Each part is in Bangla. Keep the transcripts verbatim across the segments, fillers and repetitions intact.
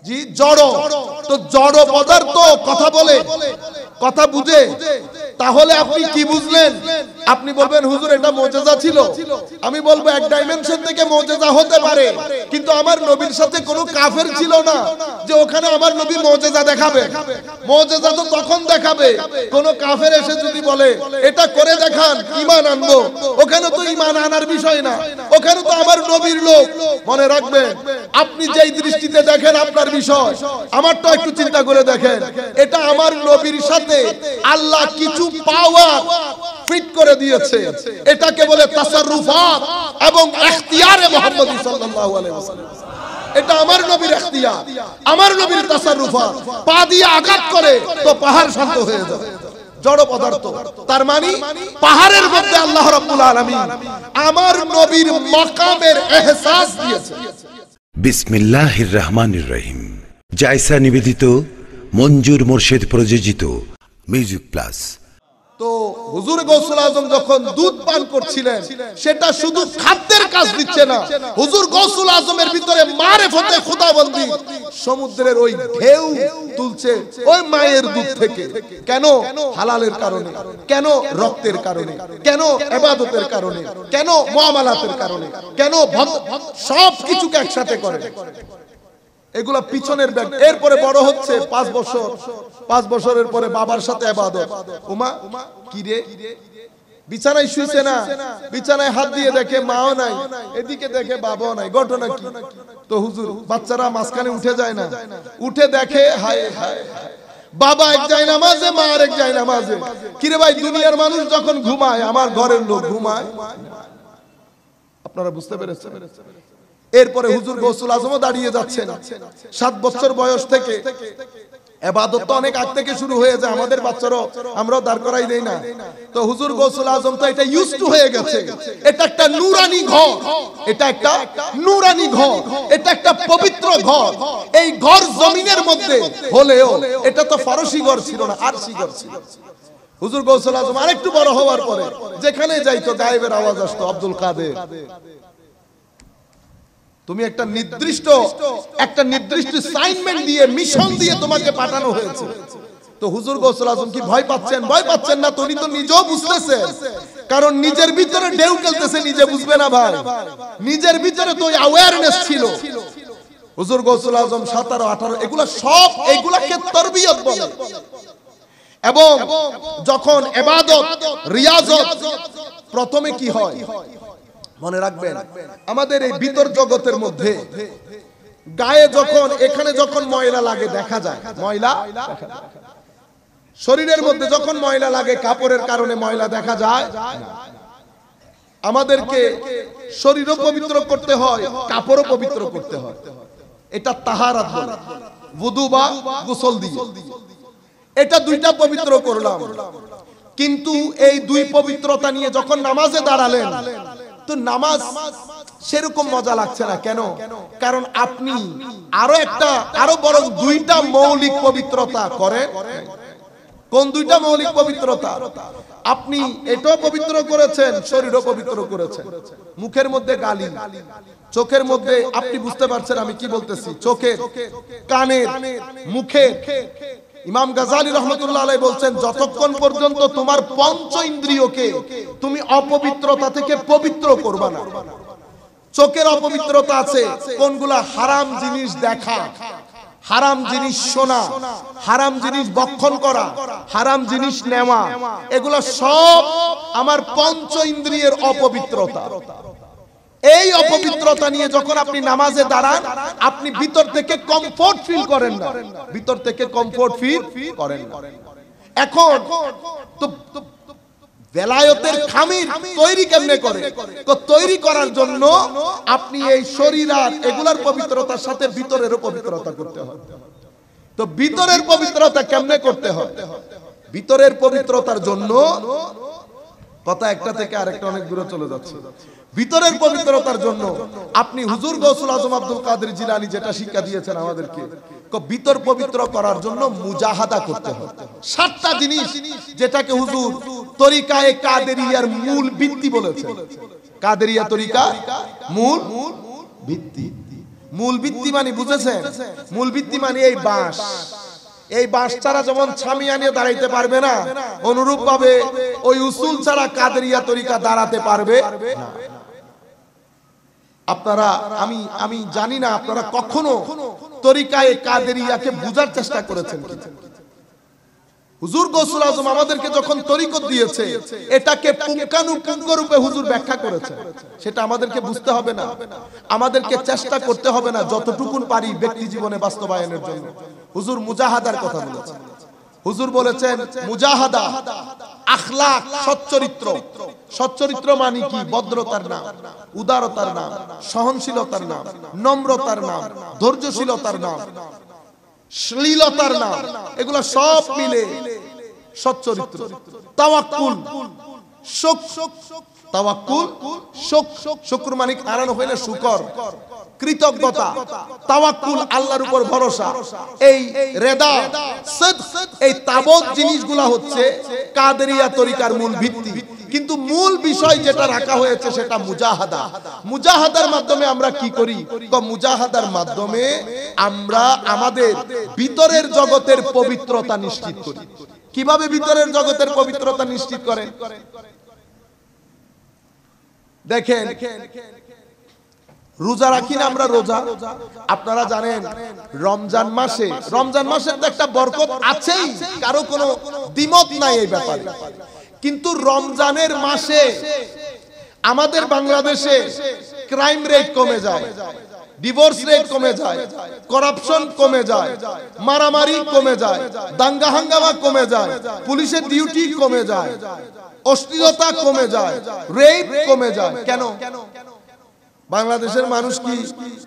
জি জড়। তো জড় পদার্থ কথা বলে, কথা বুঝে, তাহলে আপনি কি বুঝলেন? আপনি বলবেন হুজুর এটা মুজিজা ছিল। আমি বলবো এক ডাইমেনশন থেকে মুজিজা হতে পারে, কিন্তু আমার নবীর সাথে কোনো কাফের ছিল না যে ওখানে আমার নবী মুজিজা দেখাবে। মুজিজা তো তখন দেখাবে কোন কাফের এসে যদি বলে এটা করে দেখান ঈমান আনবো, ওখানে তো ঈমান আনার বিষয় না, ওখানে তো আমার নবীর লোক। মনে রাখবেন, আপনি যেই দৃষ্টিতে দেখেন আপনার বিষয়, আমারটা একটু চিন্তা করে দেখেন। এটা আমার নবীর সাথে আল্লাহ কিছু পাওয়ার ফিট করে দিয়েছে, এটাকে বলে তাসাররুফাত এবং ইখতিয়ারে মুহাম্মদ সাল্লাল্লাহু আলাইহি ওয়াসাল্লাম। এটা আমার নবীর ইখতিয়ার, আমার নবীর তাসাররুফাত। পা দিয়ে আঘাত করে তো পাহাড় শান্ত হয়ে যায়, জড় পদার্থ। তার মানে পাহাড়ের মধ্যে আল্লাহ রাব্বুল আলামিন আমার নবীর মাকামের ইহসাস দিয়েছে। বিসমিল্লাহির রহমানির রহিম। জায়সা নিবেদিত, মঞ্জুর মোর্শেদ প্রযোজিত মিউজিক প্লাস। তো হুজুর গৌসুল আজম যখন দুধ পান করছিলেন, সেটা শুধু খাদ্যের কাজ দিচ্ছে না, হুজুর গৌসুল আজমের ভিতরে মারেফতে খোদাবন্দি সমুদ্রের ওই ঢেউ তুলছে ওই মায়ের দুধ থেকে। কেন? হালালের কারণে, কেন রক্তের কারণে, কেন ইবাদতের কারণে, কেন মুআমালাতের কারণে, কেন সব কিছুকে একসাথে করে। এগুলা পিছনের ব্যাগ। এরপরে বড় হচ্ছে পাঁচ বছর, পাঁচ বছরের পরে বাবার সাথে ইবাদত। উমা কি রে, বিছানায় শুইছে না, বিছানায় হাত দিয়ে দেখে মাও নাই, এদিকে দেখে বাবাও নাই, ঘটনা কি? তো হুজুর বাচ্চারা মাঝখানে উঠে যায় না, উঠে দেখে হায় হায় বাবা এক যায় নামাজে, মা আর এক যায় নামাজে। কিরে ভাই, দুনিয়ার মানুষ যখন ঘুমায় আমার ঘরের লোক ঘুমায়। আপনারা বুঝতে পেরেছেন? এরপরে হুজুর গৌসুল আজমও দাঁড়িয়ে যাচ্ছেন। সাত বছর বয়স থেকে ইবাদত তো অনেক আগ থেকে শুরু হয়ে যায়, আমাদের বাচ্চারও আমরাও দাঁড় করাই দেই না। তো হুজুর গৌসুল আজম তো এটা ইউজ টু হয়ে গেছে। এটা একটা নূরানি ঘর, এটা একটা নূরানি ঘর, এটা একটা পবিত্র ঘর। এই ঘর জমিনের মধ্যে হলেও এটা তো ফারসি ঘর ছিল না, আরশি ঘর ছিল। হুজুর গৌসুল আজম আরেকটু বড় হওয়ার পরে যেখানে যাইতো গায়েবের আওয়াজ আসতো, আব্দুল কাদের তুমি একটা নির্দিষ্ট একটা নির্দিষ্ট অ্যাসাইনমেন্ট দিয়ে, মিশন দিয়ে তোমাকে পাঠানো হয়েছে। তো হুজুর গৌসুল আজম কি ভয় পাচ্ছেন? ভয় পাচ্ছেন না, উনি তো নিজেও বুঝতেছেন, কারণ নিজের ভিতরে ঢেউ খেলতেছে, নিজে বুঝবে না ভাই, নিজের ভিতরে তো অ্যাওয়ারনেস ছিল। হুজুর গৌসুল আজম সতেরো আঠারো এগুলা সব, এগুলাকে তারবিয়ত বলে। এবং যখন ইবাদত রিয়াজত, প্রথমে কি হয় মনে রাখবেন, আমাদের এই ভিতর জগতের মধ্যে গায়ে যখন, এখানে যখন ময়লা লাগে দেখা যায়, ময়লা শরীরের মধ্যে যখন ময়লা লাগে কাপড়ের কারণে ময়লা দেখা যায়। আমাদেরকে শরীরও পবিত্র করতে হয়, কাপড়ও পবিত্র করতে হয়। এটা তাহারাত বলে, wudu বা গোসল দিয়ে। এটা দুইটা পবিত্র করলাম, কিন্তু এই দুই পবিত্রতা নিয়ে যখন নামাজে দাঁড়ালেন তো নামাজ সেরকম মজা লাগছে না। কেন? কারণ আপনি আরো একটা, আরো বরং দুইটা মৌলিক পবিত্রতা করেন। কোন দুইটা মৌলিক পবিত্রতা? আপনি এটাও পবিত্র করেছেন, শরীরও পবিত্র করেছেন। মুখের মধ্যে গালি, চোখের মধ্যে, আপনি বুঝতে পারছেন আমি কি বলতেছি, চোখের, কানের, মুখে। ইমাম গাজালি রহমতুল্লাহ আলাইহি বলছেন, যতক্ষণ পর্যন্ত তোমার পঞ্চ ইন্দ্রিয়কে তুমি অপবিত্রতা থেকে পবিত্র করবা না। চোখের অপবিত্রতা আছে কোনগুলা? হারাম জিনিস দেখা, হারাম জিনিস শোনা, হারাম জিনিস ভক্ষণ করা, হারাম জিনিস নেওয়া, এগুলা সব আমার পঞ্চ ইন্দ্রিয়ের অপবিত্রতা। এই অপবিত্রতা নিয়ে যখন আপনি নামাজে দাঁড়ান, আপনি ভিতর থেকে কমফোর্ট ফিল করেন না, ভিতর থেকে কমফোর্ট ফিল করেন না। এখন তো বেলায়েতের খামির তৈরি কেমনে করে? তো তৈরি করার জন্য আপনি এই শরীর আর এগুলার পবিত্রতার সাথে ভিতরেরও পবিত্রতা করতে হয়। তো ভিতরের পবিত্রতা কেমনে করতে হয়? ভিতরের পবিত্রতার জন্য, কথা একটা থেকে আরেকটা অনেক দূরে চলে যাচ্ছে। ভিতরের পবিত্রতার জন্য আপনি হুজুর গৌসুল আজম আব্দুল কাদের জিলানী যেটা শিক্ষা দিয়েছেন আমাদেরকে, ভিতর পবিত্র করার জন্য মুজাহাদা করতে হয়। সাতটা জিনিস যেটাকে হুজুর তরিকায়ে কাদেরিয়ার মূল ভিত্তি বলেছেন। কাদেরিয়া তরিকা মূল ভিত্তি, মূল ভিত্তি মানে বুঝেছেন? মূল ভিত্তি মানে এই বাঁশ। এই বাঁশ ছাড়া যেমন ছামিয়া নিয়ে দাঁড়াইতে পারবে না, অনুরূপ ভাবে ওই উসুল ছাড়া কাদেরিয়া তরিকা দাঁড়াতে পারবে না। আপনারা আমি আমি জানি না আপনারা কখনো তরিকায়ে কাদেরিয়াকে বুঝার চেষ্টা করেছেন কি? হুজুর গৌসুল আজম আমাদেরকে যখন তরিকত দিয়েছে, এটাকে পুঙ্খানুপুঙ্খ রূপে হুজুর ব্যাখ্যা করেছে। সেটা আমাদেরকে বুঝতে হবে না, আমাদেরকে চেষ্টা করতে হবে না, যতটুকুন পারি ব্যক্তি জীবনে বাস্তবায়নের জন্য। হুজুর মুজাহাদার কথা বলেছেন। হুজুর বলেছেন মুজাহাদা আখলাক, সচ্চরিত্র। সচ্চরিত্র মানে কি? ভদ্রতার নাম, উদারতার নাম, সহনশীলতার নাম, নম্রতার নাম, ধৈর্যশীলতার নাম, শ্লীলতার নাম, এগুলা সব মিলে সচ্চরিত্র। তাওয়াক্কুল, তাওয়াক্কুল, শুকর মানে হারানো হইলে শুকর, কৃতজ্ঞতা, তাওয়াক্কুল আল্লাহর উপর ভরসা, এই রেদা, সিদক, এই তাবৎ জিনিসগুলা হচ্ছে কাদেরিয়া তরিকার মূল ভিত্তি। কিন্তু মূল বিষয় যেটা রাখা হয়েছে সেটা মুজাহাদা। মুজাহাদার মাধ্যমে আমরা কি করি? মুজাহাদার মাধ্যমে আমরা আমাদের ভিতরের জগতের পবিত্রতা নিশ্চিত করি। কিভাবে ভিতরের জগতের পবিত্রতা নিশ্চিত করেন? দেখেন, রোজা রাখি না আমরা, রোজা আপনারা জানেন রমজান মাসে, রমজান মাসের তো একটা বরকত আছেই, কারো কোনো দ্বিমত নাই এই ব্যাপারে। কিন্তু রমজানের মাসে আমাদের বাংলাদেশে ক্রাইম রেট কমে যায়, ডিভোর্স রেট কমে যায়, করাপশন কমে যায়, মারামারি কমে যায়, দাঙ্গা হাঙ্গামা কমে যায়, পুলিশের ডিউটি কমে যায়, অশ্লীলতা কমে যায়, রেপ কমে যায়। কেন? বাংলাদেশের মানুষ কি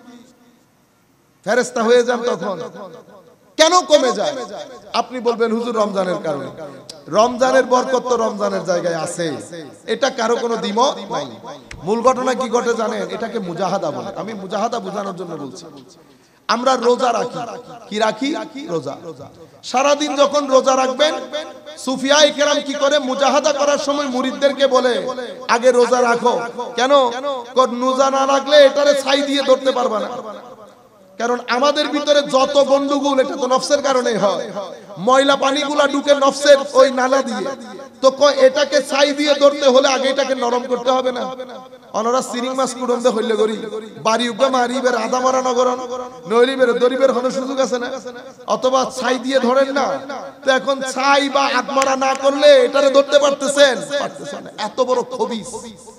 ফেরেশতা হয়ে যান তখন? কেন কমে যায়? আপনি বলবেন হুজুর রমজানের কারণে। রমজানের বরকত তো রমজানের জায়গায় আছে, এটা কারো কোনো দ্বিমত নাই। মূল ঘটনা কি ঘটে জানেন? এটাকে মুজাহাদা বলে। আমি মুজাহাদা বোঝানোর জন্য বলছি। আমরা রোজা রাখি, কি রাখি? রোজা। সারাদিন যখন রোজা রাখবেন, সুফিয়ায়ে কেরাম কি করে? মুজাহাদা করার সময় মুরিদদেরকে বলে আগে রোজা রাখো। কেন? রোজা না রাখলে এটারে ছাই দিয়ে ধরতে পারবে না। কারণ আমাদের ভিতরে যত গন্ডগোল, এটা তো নফসের কারণে হয়। ময়লা পানিগুলা ঢুকে নফসের ওই নালা দিয়ে, তো এটাকে ছাই দিয়ে ধরতে হলে আগে এটাকে নরম করতে হবে না? অনরা সিরিং মাছ কুড়ন্দে হইলে গরি বাড়ি উগে মারিবের আধা মারা নগরণ নইলিবের দরিবের কোনো সুযোগ আছে না? অথবা ছাই দিয়ে ধরেন না, তো এখন ছাই বা আধমারা না করলে এটারে ধরতে পারতেছেন? পারতেছেন না। এত বড় খবিস,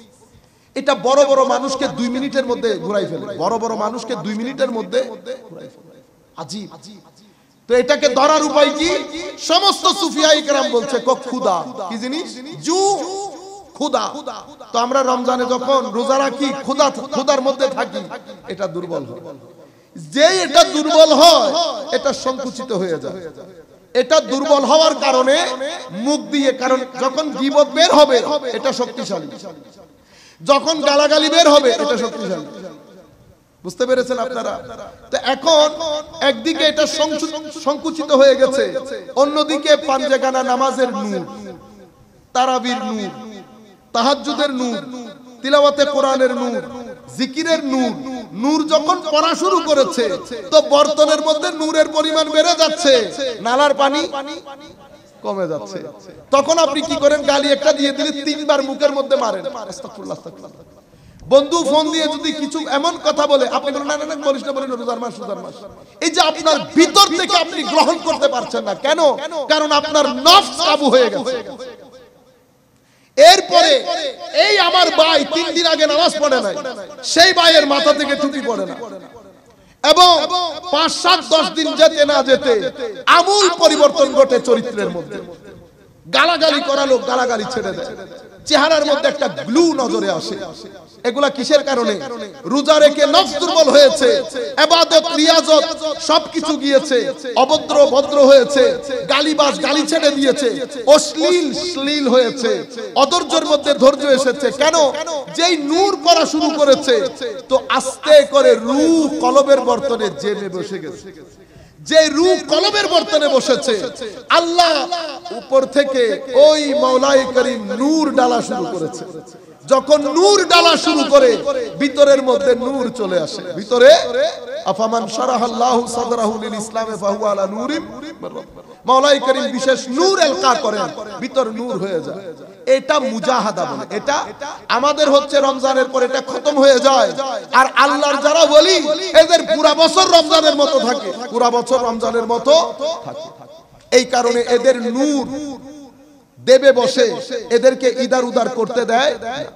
এটা বড় বড় মানুষকে দুই মিনিটের মধ্যে ঘুরাই ফেলে। বড় বড় মানুষকে দুই মিনিটের মধ্যে ঘুরাই ফেলে। আজীব। তো এটাকে ধরার উপায় কি? সমস্ত সুফিয়ায়ে কেরাম বলছে খুদা। কি জিনিস? জু, খুদা। তো আমরা রমজানে যখন রোজা রাখি, খুদা, খুদার মধ্যে থাকি, এটা দুর্বল হয়। যে এটা দুর্বল হয়, এটা সংকুচিত হয়ে যায়। এটা দুর্বল হওয়ার কারণে মুখ দিয়ে, কারণ যখন গীবত বের হবে এটা শক্তিশালী, যখন গালাগালি বের হবে এটা শক্তিশালী। বুঝতে পেরেছেন আপনারা? তো এখন একদিকে এটা সংকুচিত হয়ে গেছে, অন্যদিকে পাঞ্জেগানা নামাজের নূর, তারাবির নূর, তাহাজ্জুদের নূর, তিলাওয়াতে কোরআনের নূর, জিকিরের নূর, নূর যখন পড়া শুরু করেছে, তো বর্তনের মধ্যে নূরের পরিমাণ বেড়ে যাচ্ছে, নালার পানি কমে যাচ্ছে। তখন আপনি কি করেন? গালি একটা দিয়ে দিলে তিনবার মুখের মধ্যে মারেন। আস্তাগফিরুল্লাহ, আস্তাগফিরুল্লাহ। বন্ধু ফোন দিয়ে যদি কিছু এমন কথা বলে, আপনি বলেন না না না বলিস না, বলেন রোজার মাস, রোজার মাস। এই যে আপনার ভিতর থেকে আপনি গ্রহণ করতে পারছেন না, কেন? কারণ আপনার নফস কাবু হয়ে গেছে। এরপরে এই আমার ভাই তিন দিন আগে নামাজ পড়ে নাই, সেই ভাইয়ের মাথা থেকে টুপি পড়ে না, এবং পাঁচ সাত দশ দিন যেতে না যেতে আমূল পরিবর্তন ঘটে চরিত্রের মধ্যে। গালাগালি করা লোক গালাগালি ছেড়ে দেয়, চেহারার মধ্যে একটা গ্লু নজরে আসে। এগুলা কিসের কারণে? রোজা রেখে নফস দুর্বল হয়েছে, ইবাদত রিয়াজত সবকিছু গিয়েছে, অভদ্র ভদ্র হয়েছে, গালিবাজ গালি ছেড়ে দিয়েছে, অশ্লীল শ্লীল হয়েছে, অধৈর্যের মধ্যে ধৈর্য এসেছে। কেন? যেই নূর পড়া শুরু করেছে, তো আস্তে করে রূহ কলবের বর্তনে জেমে বসে গেছে। যে রূহ কলবের বর্তনে বসেছে, আল্লাহ উপর থেকে ওই মাওলাই করিম নূর ডালা শুরু করেছে। যখন নূর ডালা শুরু করে ভিতরের মধ্যে নূর চলে আসে ভিতরে। আফামান শারাহাল্লাহু সাদরাহু লিল ইসলামে ফাহুয়া আলা নূরিম মির রাব্বিহি, মাওলাই করিম বিশেষ নূর এলকা করেন, ভিতর নূর হয়ে যায়। এটা মুজাহাদা বলে। এটা আমাদের হচ্ছে রমজানের পর এটা খতম হয়ে যায়, আর আল্লাহর যারা ওলি এদের পুরা বছর রমজানের মতো থাকে, পুরা বছর রমজানের মতো থাকে। এই কারণে এদের নূর দেবে বসে এদেরকে ইদার উদার করতে দেয়।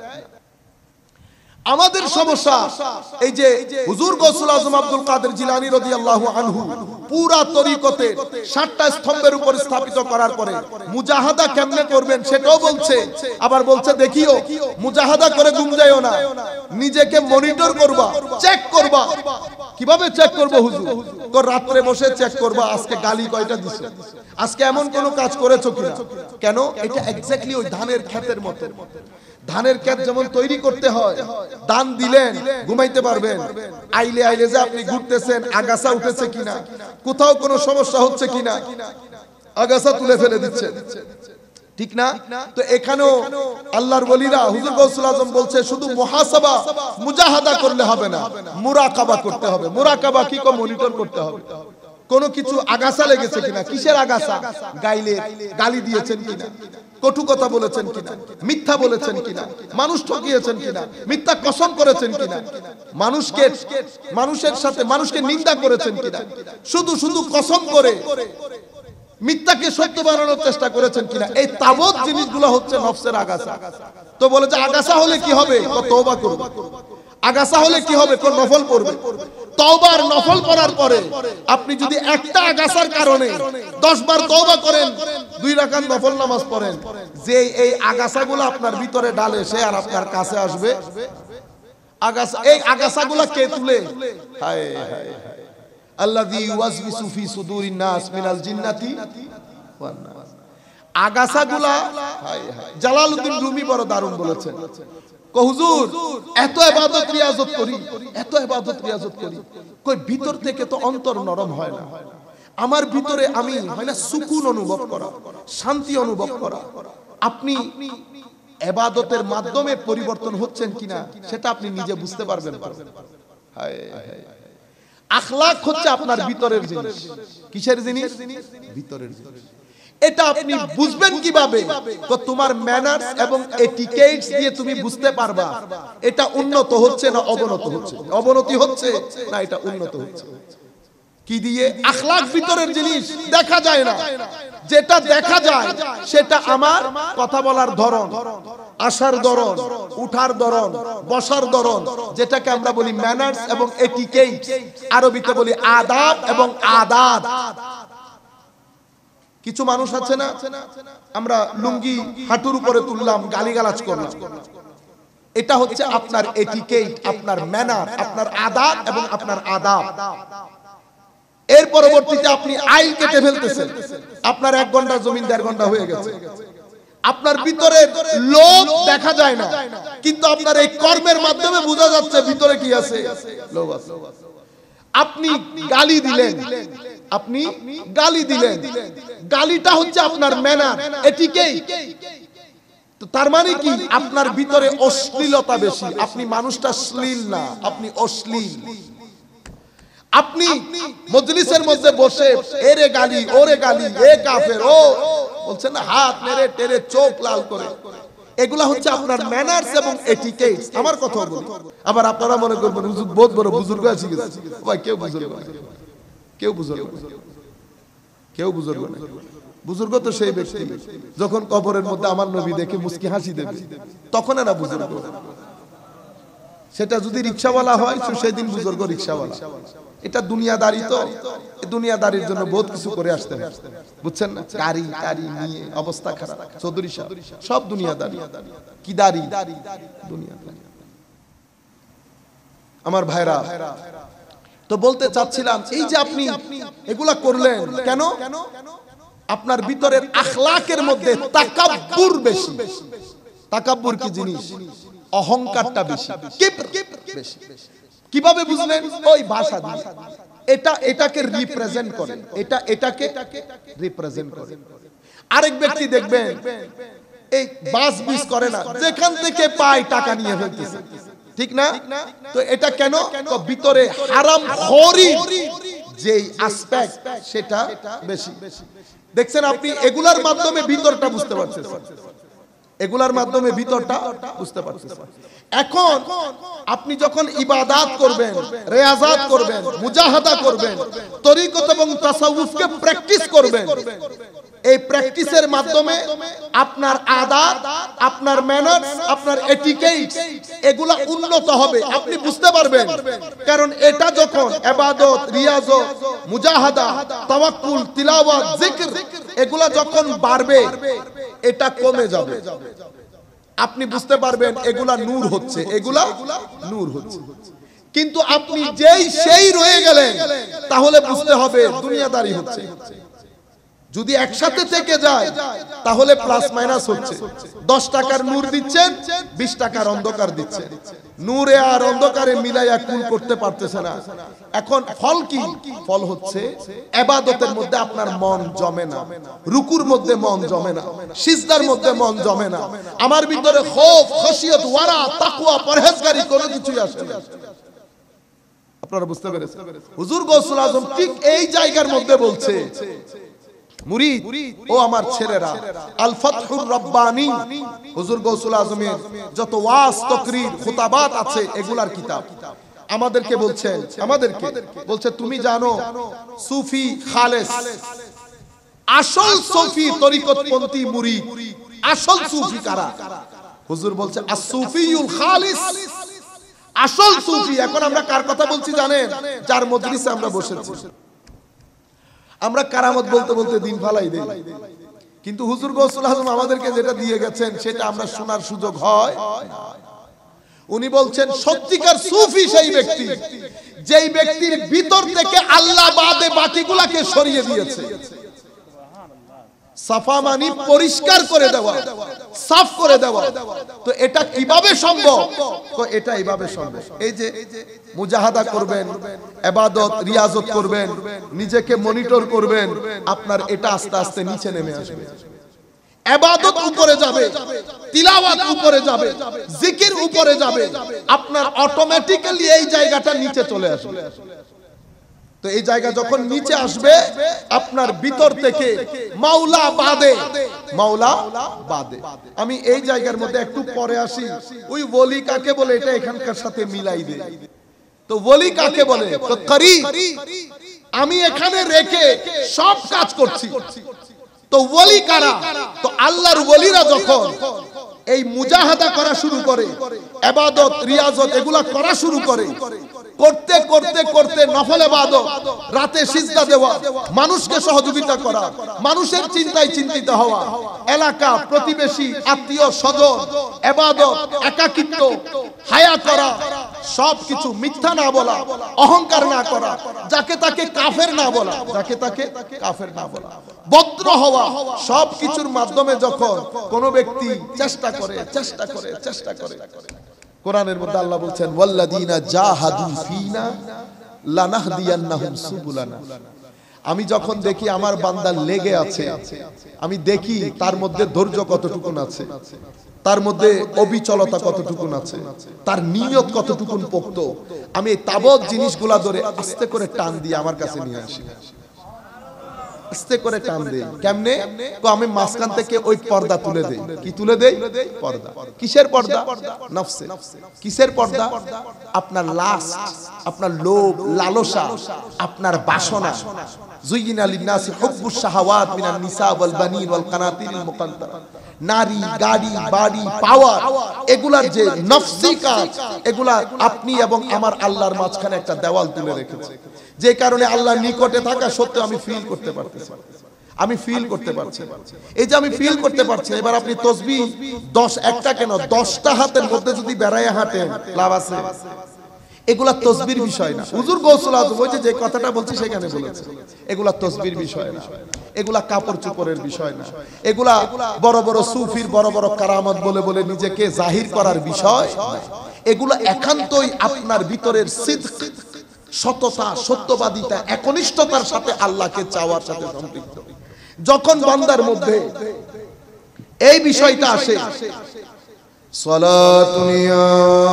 আমাদের সমস্যা এই যে হুজুর গৌসুল আজম আব্দুল কাদের জিলানী রাদিয়াল্লাহু আনহু পুরা তরিকতে সাতটা স্তম্ভের উপর স্থাপিত করার পরে মুজাহাদা কেমনে করবেন সেটাও বলছে। আবার বলছে দেখিও মুজাহাদা করে গুম যায়ও না, নিজেকে মনিটর করবা, চেক করবা। কিভাবে চেক করব হুজুর? তো রাতে বসে চেক করবা আজকে গালি কয়টা দিছে, আজকে এমন কোন কাজ করেছো কিনা। কেন? এটা এক্স্যাক্টলি ওই ধানের ক্ষেতের মতো। ধানের ক্ষেত যেমন তৈরি করতে হয়, দান দিলেন ঘুমাইতে পারবেন, আইলে আইলে যে আপনি ঘুরতেছেন আগাছা উঠেছে কিনা, কোথাও কোনো সমস্যা হচ্ছে কিনা, আগাছা তুলে ফেলে দিচ্ছে, ঠিক না? তো এখানেও আল্লাহর ওলিরা হুজুর গৌসুল আজম বলছে শুধু মুহাসাবা মুজাহাদা করলে হবে না, মুরাকাবা করতে হবে। মুরাকাবা কি? কো মনিটর করতে হবে। কোনো কিছু আগাছা লেগেছে কিনা, কিসের আগাছা? গাইলে গালি দিয়েছেন কিনা, কটু কথা বলেছেন কিনা, মিথ্যা বলেছেন কিনা, মানুষ ঠকিয়েছেন কিনা, মিথ্যা কসম করেছেন কিনা, মানুষকে মানুষের সাথে মানুষকে নিন্দা করেছেন কিনা, শুধু শুধু কসম করে মিথ্যাকে সত্য বানানোর চেষ্টা করেছেন কিনা। এই তাবৎ জিনিসগুলো হচ্ছে নফসের আগাছা। তো বলে যে আগাছা হলে কি হবে? তওবা করবে। আগাছা হলে কি হবে? কোন নফল পড়বে। তওবার নফল পড়ার পরে আপনি যদি একটা আগাছার কারণে দশ বার তওবা করেন, দুই রাকাত নফল নামাজ পড়েন, যে এই আগাছাগুলো আপনার ভিতরে ডালে সে আর আপনার কাছে আসবে। আগাছা, এই আগাছাগুলো কে তুলে? হায় হায় আল্লাযী ইউওয়াসবিসু ফি সুদুরিন নাস মিনাল জিন্নাতি ওয়ান নাস। আগাছাগুলা হায় হায় জালালউদ্দিন রুমি বড় দারুণ বলেছেন। হুজুর এত ইবাদত রিয়াজত করি, এত ইবাদত রিয়াজত করি, কই ভিতর থেকে তো অন্তর নরম হয় না। আমার ভিতরে আমি হয় না সুকুন অনুভব করা, শান্তি অনুভব করা। আপনি ইবাদতের মাধ্যমে পরিবর্তন হচ্ছেন কিনা সেটা আপনি নিজে বুঝতে পারবেন। হায় হায় আখলাক হচ্ছে আপনার ভিতরের জিনিস। কিসের জিনিস? ভিতরের জিনিস। এটা আপনি বুঝবেন কিভাবে? তো তোমার ম্যানার্স এবং এটিকেটস দিয়ে তুমি বুঝতে পারবা এটা উন্নত হচ্ছে না অবনত হচ্ছে, অবনতি হচ্ছে না এটা উন্নত হচ্ছে। কি দিয়ে? আখলাক ভিতরের জিনিস, দেখা যায় না। যেটা দেখা যায় সেটা আমার কথা বলার ধরন, আসার ধরন, উঠার ধরন, বসার ধরন, যেটাকে আমরা বলি ম্যানার্স এবং এটিকেটস, আরবিতে বলি আদাব এবং আদাত। কিছু মানুষ আছে না, আমরা লুঙ্গি হাঁটুর উপরে তুললাম, গালিগালাজ করলাম, এটা হচ্ছে আপনার এটিকেট, আপনার ম্যানার, আপনার আদাব এবং আপনার আদাব। এর পরবর্তীতে আপনি আইল কেটে ফেলতেছেন, আপনার এক ঘন্টা জমিন দেড় ঘন্টা হয়ে গেছে। আপনার ভিতরে লোভ দেখা যায় না, কিন্তু আপনার এই কর্মের মাধ্যমে বোঝা যাচ্ছে ভিতরে কি আছে, লোভ আছে। আপনি গালি দিলেন, আপনি গালি দিলেন, গালিটা হচ্ছে আপনার ম্যানার, এটিকেই। তো তার মানে কি? আপনার ভিতরে অশ্লীলতা বেশি, আপনি মানুষটা শ্লীল না, আপনি অশ্লীল। আপনি মজলিসের মধ্যে বসে এরে গালি, ওরে গালি, এ কাফের, ও বলছেন না, হাত মেরে টেরে চোখ লাল করে, এগুলা হচ্ছে আপনার ম্যানার্স এবং এটিকেটস। আমার কথা বলি, আবার আপনারা মনে করবেন হুজুর বহুত বড় বুজুর্গ আছে গেছে। ভাই কেউ বুজুর্গ না, কেউ বুজুর্গ না, কেউ বুজুর্গ না। বুজুর্গ তো সেই ব্যক্তি যখন কবরের মধ্যে আমার নবী দেখে মুস্কি হাসি দেবে, তখন এরা বুজুর্গ। সেটা যদি রিকশাওয়ালা হয় সেদিন বুজুর্গ রিকশাওয়ালা। এটা দুনিয়াদারি, তো দুনিয়াদারির জন্য বহুত কিছু করে আসতে হয়, বুঝছেন না? গাড়ি টাড়ি নিয়ে অবস্থা খারাপ, চৌধুরী সাহেব সব দুনিয়াদারি। কি দাড়ি? দুনিয়াদারি। আমার ভাইরা, তো বলতে চাচ্ছিলাম এই যে আপনি এগুলা করলেন কেন? আপনার ভিতরের আখলাকের মধ্যে তাকাব্বুর বেশি। তাকাব্বুর কি জিনিস? অহংকারটা বেশি, কিবর বেশি। কিভাবে বুঝলেন? ওই ভাষা দিয়ে। এটা এটাকে রিপ্রেজেন্ট করে, এটা এটাকে রিপ্রেজেন্ট করে। আরেক ব্যক্তি দেখবেন এই বাস বিস করে না, যেখান থেকে পায় টাকা নিয়ে ফেলতেছে, ঠিক না? তো এটা কেন? তো ভিতরে হারাম খোরি যেই অ্যাসপেক্ট সেটা বেশি। দেখছেন আপনি, এগুলার মাধ্যমে ভিতরটা বুঝতে পারছেন, এগুলার মাধ্যমে ভিতরটা বুঝতে পারছেন। এখন আপনি যখন ইবাদত করবেন, রিয়াজাত করবেন, মুজাহাদা করবেন, তরিকত এবং তাসাউফকে প্র্যাকটিস করবেন, এই প্র্যাকটিসের মাধ্যমে আপনার আদাত, আপনার ম্যানার্স, আপনার এটিকেট এগুলা উন্নত হবে, আপনি বুঝতে পারবেন। কারণ এটা যখন ইবাদত, রিয়াজত, মুজাহাদা, তাওয়াক্কুল, তিলাওয়াত, জিকির এগুলা যখন বাড়বে, এটা কমে যাবে। আপনি বুঝতে পারবেন এগুলা নূর হচ্ছে, এগুলা নূর হচ্ছে। কিন্তু আপনি যেই সেই রয়ে গেলেন, তাহলে বুঝতে হবে দুনিয়াদারি হচ্ছে। যদি একসাথে থেকে যায় তাহলে প্লাস মাইনাস হচ্ছে। দশ টাকার নূর দিচ্ছেন, বিশ টাকার অন্ধকার দিচ্ছেন, নূরে আর অন্ধকারে মিলাইয়া কুল করতে পারতেছে না। এখন ফল কি? ফল হচ্ছে ইবাদতের মধ্যে আপনার মন জমে না, রুকুর মধ্যে মন জমে না, সিজদার মধ্যে মন জমে না, আমার ভিতরে খৌফ, খশিয়ত, ওয়ারা, তাকওয়া, পরহেজগারি কোনো কিছুই আসে না। আপনারা বুঝতে পেরেছেন? হুজুর গৌসুল আজম ঠিক এই জায়গার মধ্যে বলছে, মুরিদ ও আমার ছেলেরা, আল ফাতহুর রাব্বানী হুজুর গৌসুল আজমের যত ওয়াজ, তাকরীর, খুতাবাত আছে এগুলার কিতাব আমাদেরকে বলছেন, আমাদেরকে বলছে তুমি জানো সুফি খালেস, আসল সুফি তরিকতপন্থী মুরিদ, আসল সুফি কারা? হুজুর বলছে as-সুফিউল খালিস, আসল সুফি। এখন আমরা কার কথা বলছি জানেন? যার মজলিসে আমরা বসেছি। আমরা কারামত বলতে বলতে দিন ফালাই দেই, কিন্তু হুজুর গৌসুল আজম আমাদেরকে যেটা দিয়ে গেছেন সেটা আমরা শোনার সুযোগ হয়। উনি বলছেন সত্যিকার সুফি সেই ব্যক্তি যেই ব্যক্তির ভিতর থেকে আল্লাহ বাদে বাকিগুলাকে সরিয়ে দিয়েছে। সাফা মানি পরিষ্কার করে দেওয়া, সাফ করে দেওয়া। তো এটা কিভাবে সম্ভব? তো এটা এইভাবে সম্ভব। এই যে মুজাহাদা করবেন, ইবাদত, রিয়াজত করবেন, নিজেকে মনিটর করবেন, আপনার এটা আস্তে আস্তে নিচে নেমে আসবে। ইবাদত উপরে যাবে, তিলাওয়াত উপরে যাবে, জিকির উপরে যাবে, আপনার অটোমেটিক্যালি এই জায়গাটা নিচে চলে আসবে। তো এই জায়গা যখন নিচে আসবে, আপনার ভিতর থেকে মাওলা বাদে, মাওলা বাদে। আমি এই জায়গার মধ্যে একটু পরে আসি, ওই ওলি কাকে বলে এটা এখানকার সাথে মিলাই দেই। তো ওলি কাকে বলে? তো করিব, আমি এখানে রেখে সব কাজ করছি। তো ওলি কারা? তো আল্লাহর ওলিরা যখন এই মুজাহাদা করা শুরু করে, ইবাদত, রিয়াজত এগুলা করা শুরু করে, করতে করতে করতে নফল ইবাদত, রাতে সিজদা দেওয়া, মানুষকে সহযোগিতা করা, মানুষের চিন্তায় চিন্তিত হওয়া, এলাকা, প্রতিবেশী, আত্মীয় স্বজন, ইবাদত, একাকিত্ব, হায়া করা, সবকিছু মিথ্যা না বলা, অহংকার না করা, যাকে তাকে কাফের না বলা, যাকে তাকে কাফের না বলা, ভদ্র হওয়া, সবকিছুর মাধ্যমে যখন কোন ব্যক্তি চেষ্টা করে চেষ্টা করে চেষ্টা করে কোরআনের মধ্যে আল্লাহ বলছেন ওয়াল্লাযীনা জাহাদু ফীনা লানাহদিয়ান্নাহুম সুবুলানা। আমি যখন দেখি আমার বান্দা লেগে আছে, আমি দেখি তার মধ্যে ধৈর্য কতটুকু আছে, তার মধ্যে অবিচলতা কতটুকু আছে, তার নিয়ত কতটুকু পোক্ত, আমি এই তাবৎ জিনিসগুলা ধরে আস্তে করে টান দিয়ে আমার কাছে নিয়ে আসি, আস্তে করে টান দেই। কেমনে? তো আমি মাঝখান থেকে ওই পর্দা তুলে দেই। কি তুলে দেই? পর্দা। কিসের পর্দা? নফসে। কিসের পর্দা? আপনার লাস্ট, আপনার লোভ, লালসা, আপনার বাসনা। যুইয়িনা লিন-নাসি হুব্বুশ শাহাওয়াত মিনান নিসা ওয়াল বানিন ওয়াল কানাতিরিল মুকান্তারা। নারী, গাড়ি, বাড়ি, পাওয়ার, এগুলার যে নফসি কাজ, এগুলা আপনি এবং আমার আল্লাহর মাঝখানে একটা দেওয়াল তুলে রেখেছে, যে কারণে আল্লাহর নিকটে থাকা সত্ত্বেও আমি ফিল করতে পারতেছি, আমি ফিল করতে পারছি। এই যে আমি ফিল করতে পারছি, এবার আপনি তাসবিহ দশ একটা কেন দশটা হাতের মধ্যে যদি বেড়ায় হাঁটেন, লাভ আছে? এগুলা তসবির বিষয় না। হুজুর গৌসুল আজম ওই যে কথাটা বলছি সেখানে বলেছে এগুলা তসবির বিষয় না, এগুলা কাপড় চোপড়ের বিষয় না, এগুলা বড় বড় সুফির বড় বড় কারামত বলে বলে নিজেকে জাহির করার বিষয়। এগুলা একান্তই আপনার ভিতরের সিদক, সততা, সত্যবাদিতা, একনিষ্ঠতার সাথে আল্লাহকে চাওয়ার সাথে সম্পৃক্ত। যখন বান্দার মধ্যে এই বিষয়টা আসে সালাতুনিয়া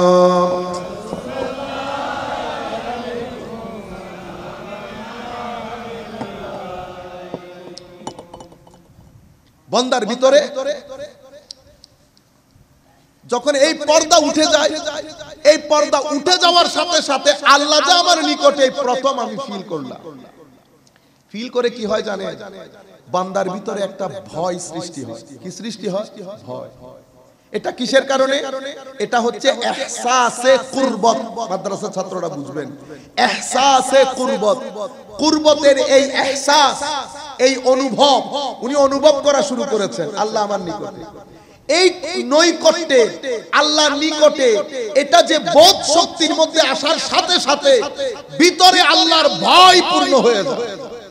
বন্দার ভিতরে যখন এই পর্দা উঠে যায়, এই পর্দা উঠে যাওয়ার সাথে সাথে আল্লাহ যে আমার নিকটে প্রথম আমি ফিল করলাম। ফিল করে কি হয় জানে, বান্দার ভিতরে একটা ভয় সৃষ্টি হয়। কি সৃষ্টি হয়? ভয়। এটা কিসের কারণে? এটা হচ্ছে ইহসাসে কুরবত। মাদ্রাসা ছাত্ররা বুঝবেন, ইহসাসে কুরবত। কুরবতের এই ইহসাস, এই অনুভব উনি অনুভব করা শুরু করেছেন আল্লাহ আমার নিকটে। এই নৈকট্যে, আল্লাহর নিকটে, এটা যে বোধ শক্তির মধ্যে আসার সাথে সাথে ভিতরে আল্লাহর ভয় পূর্ণ হয়ে যায়।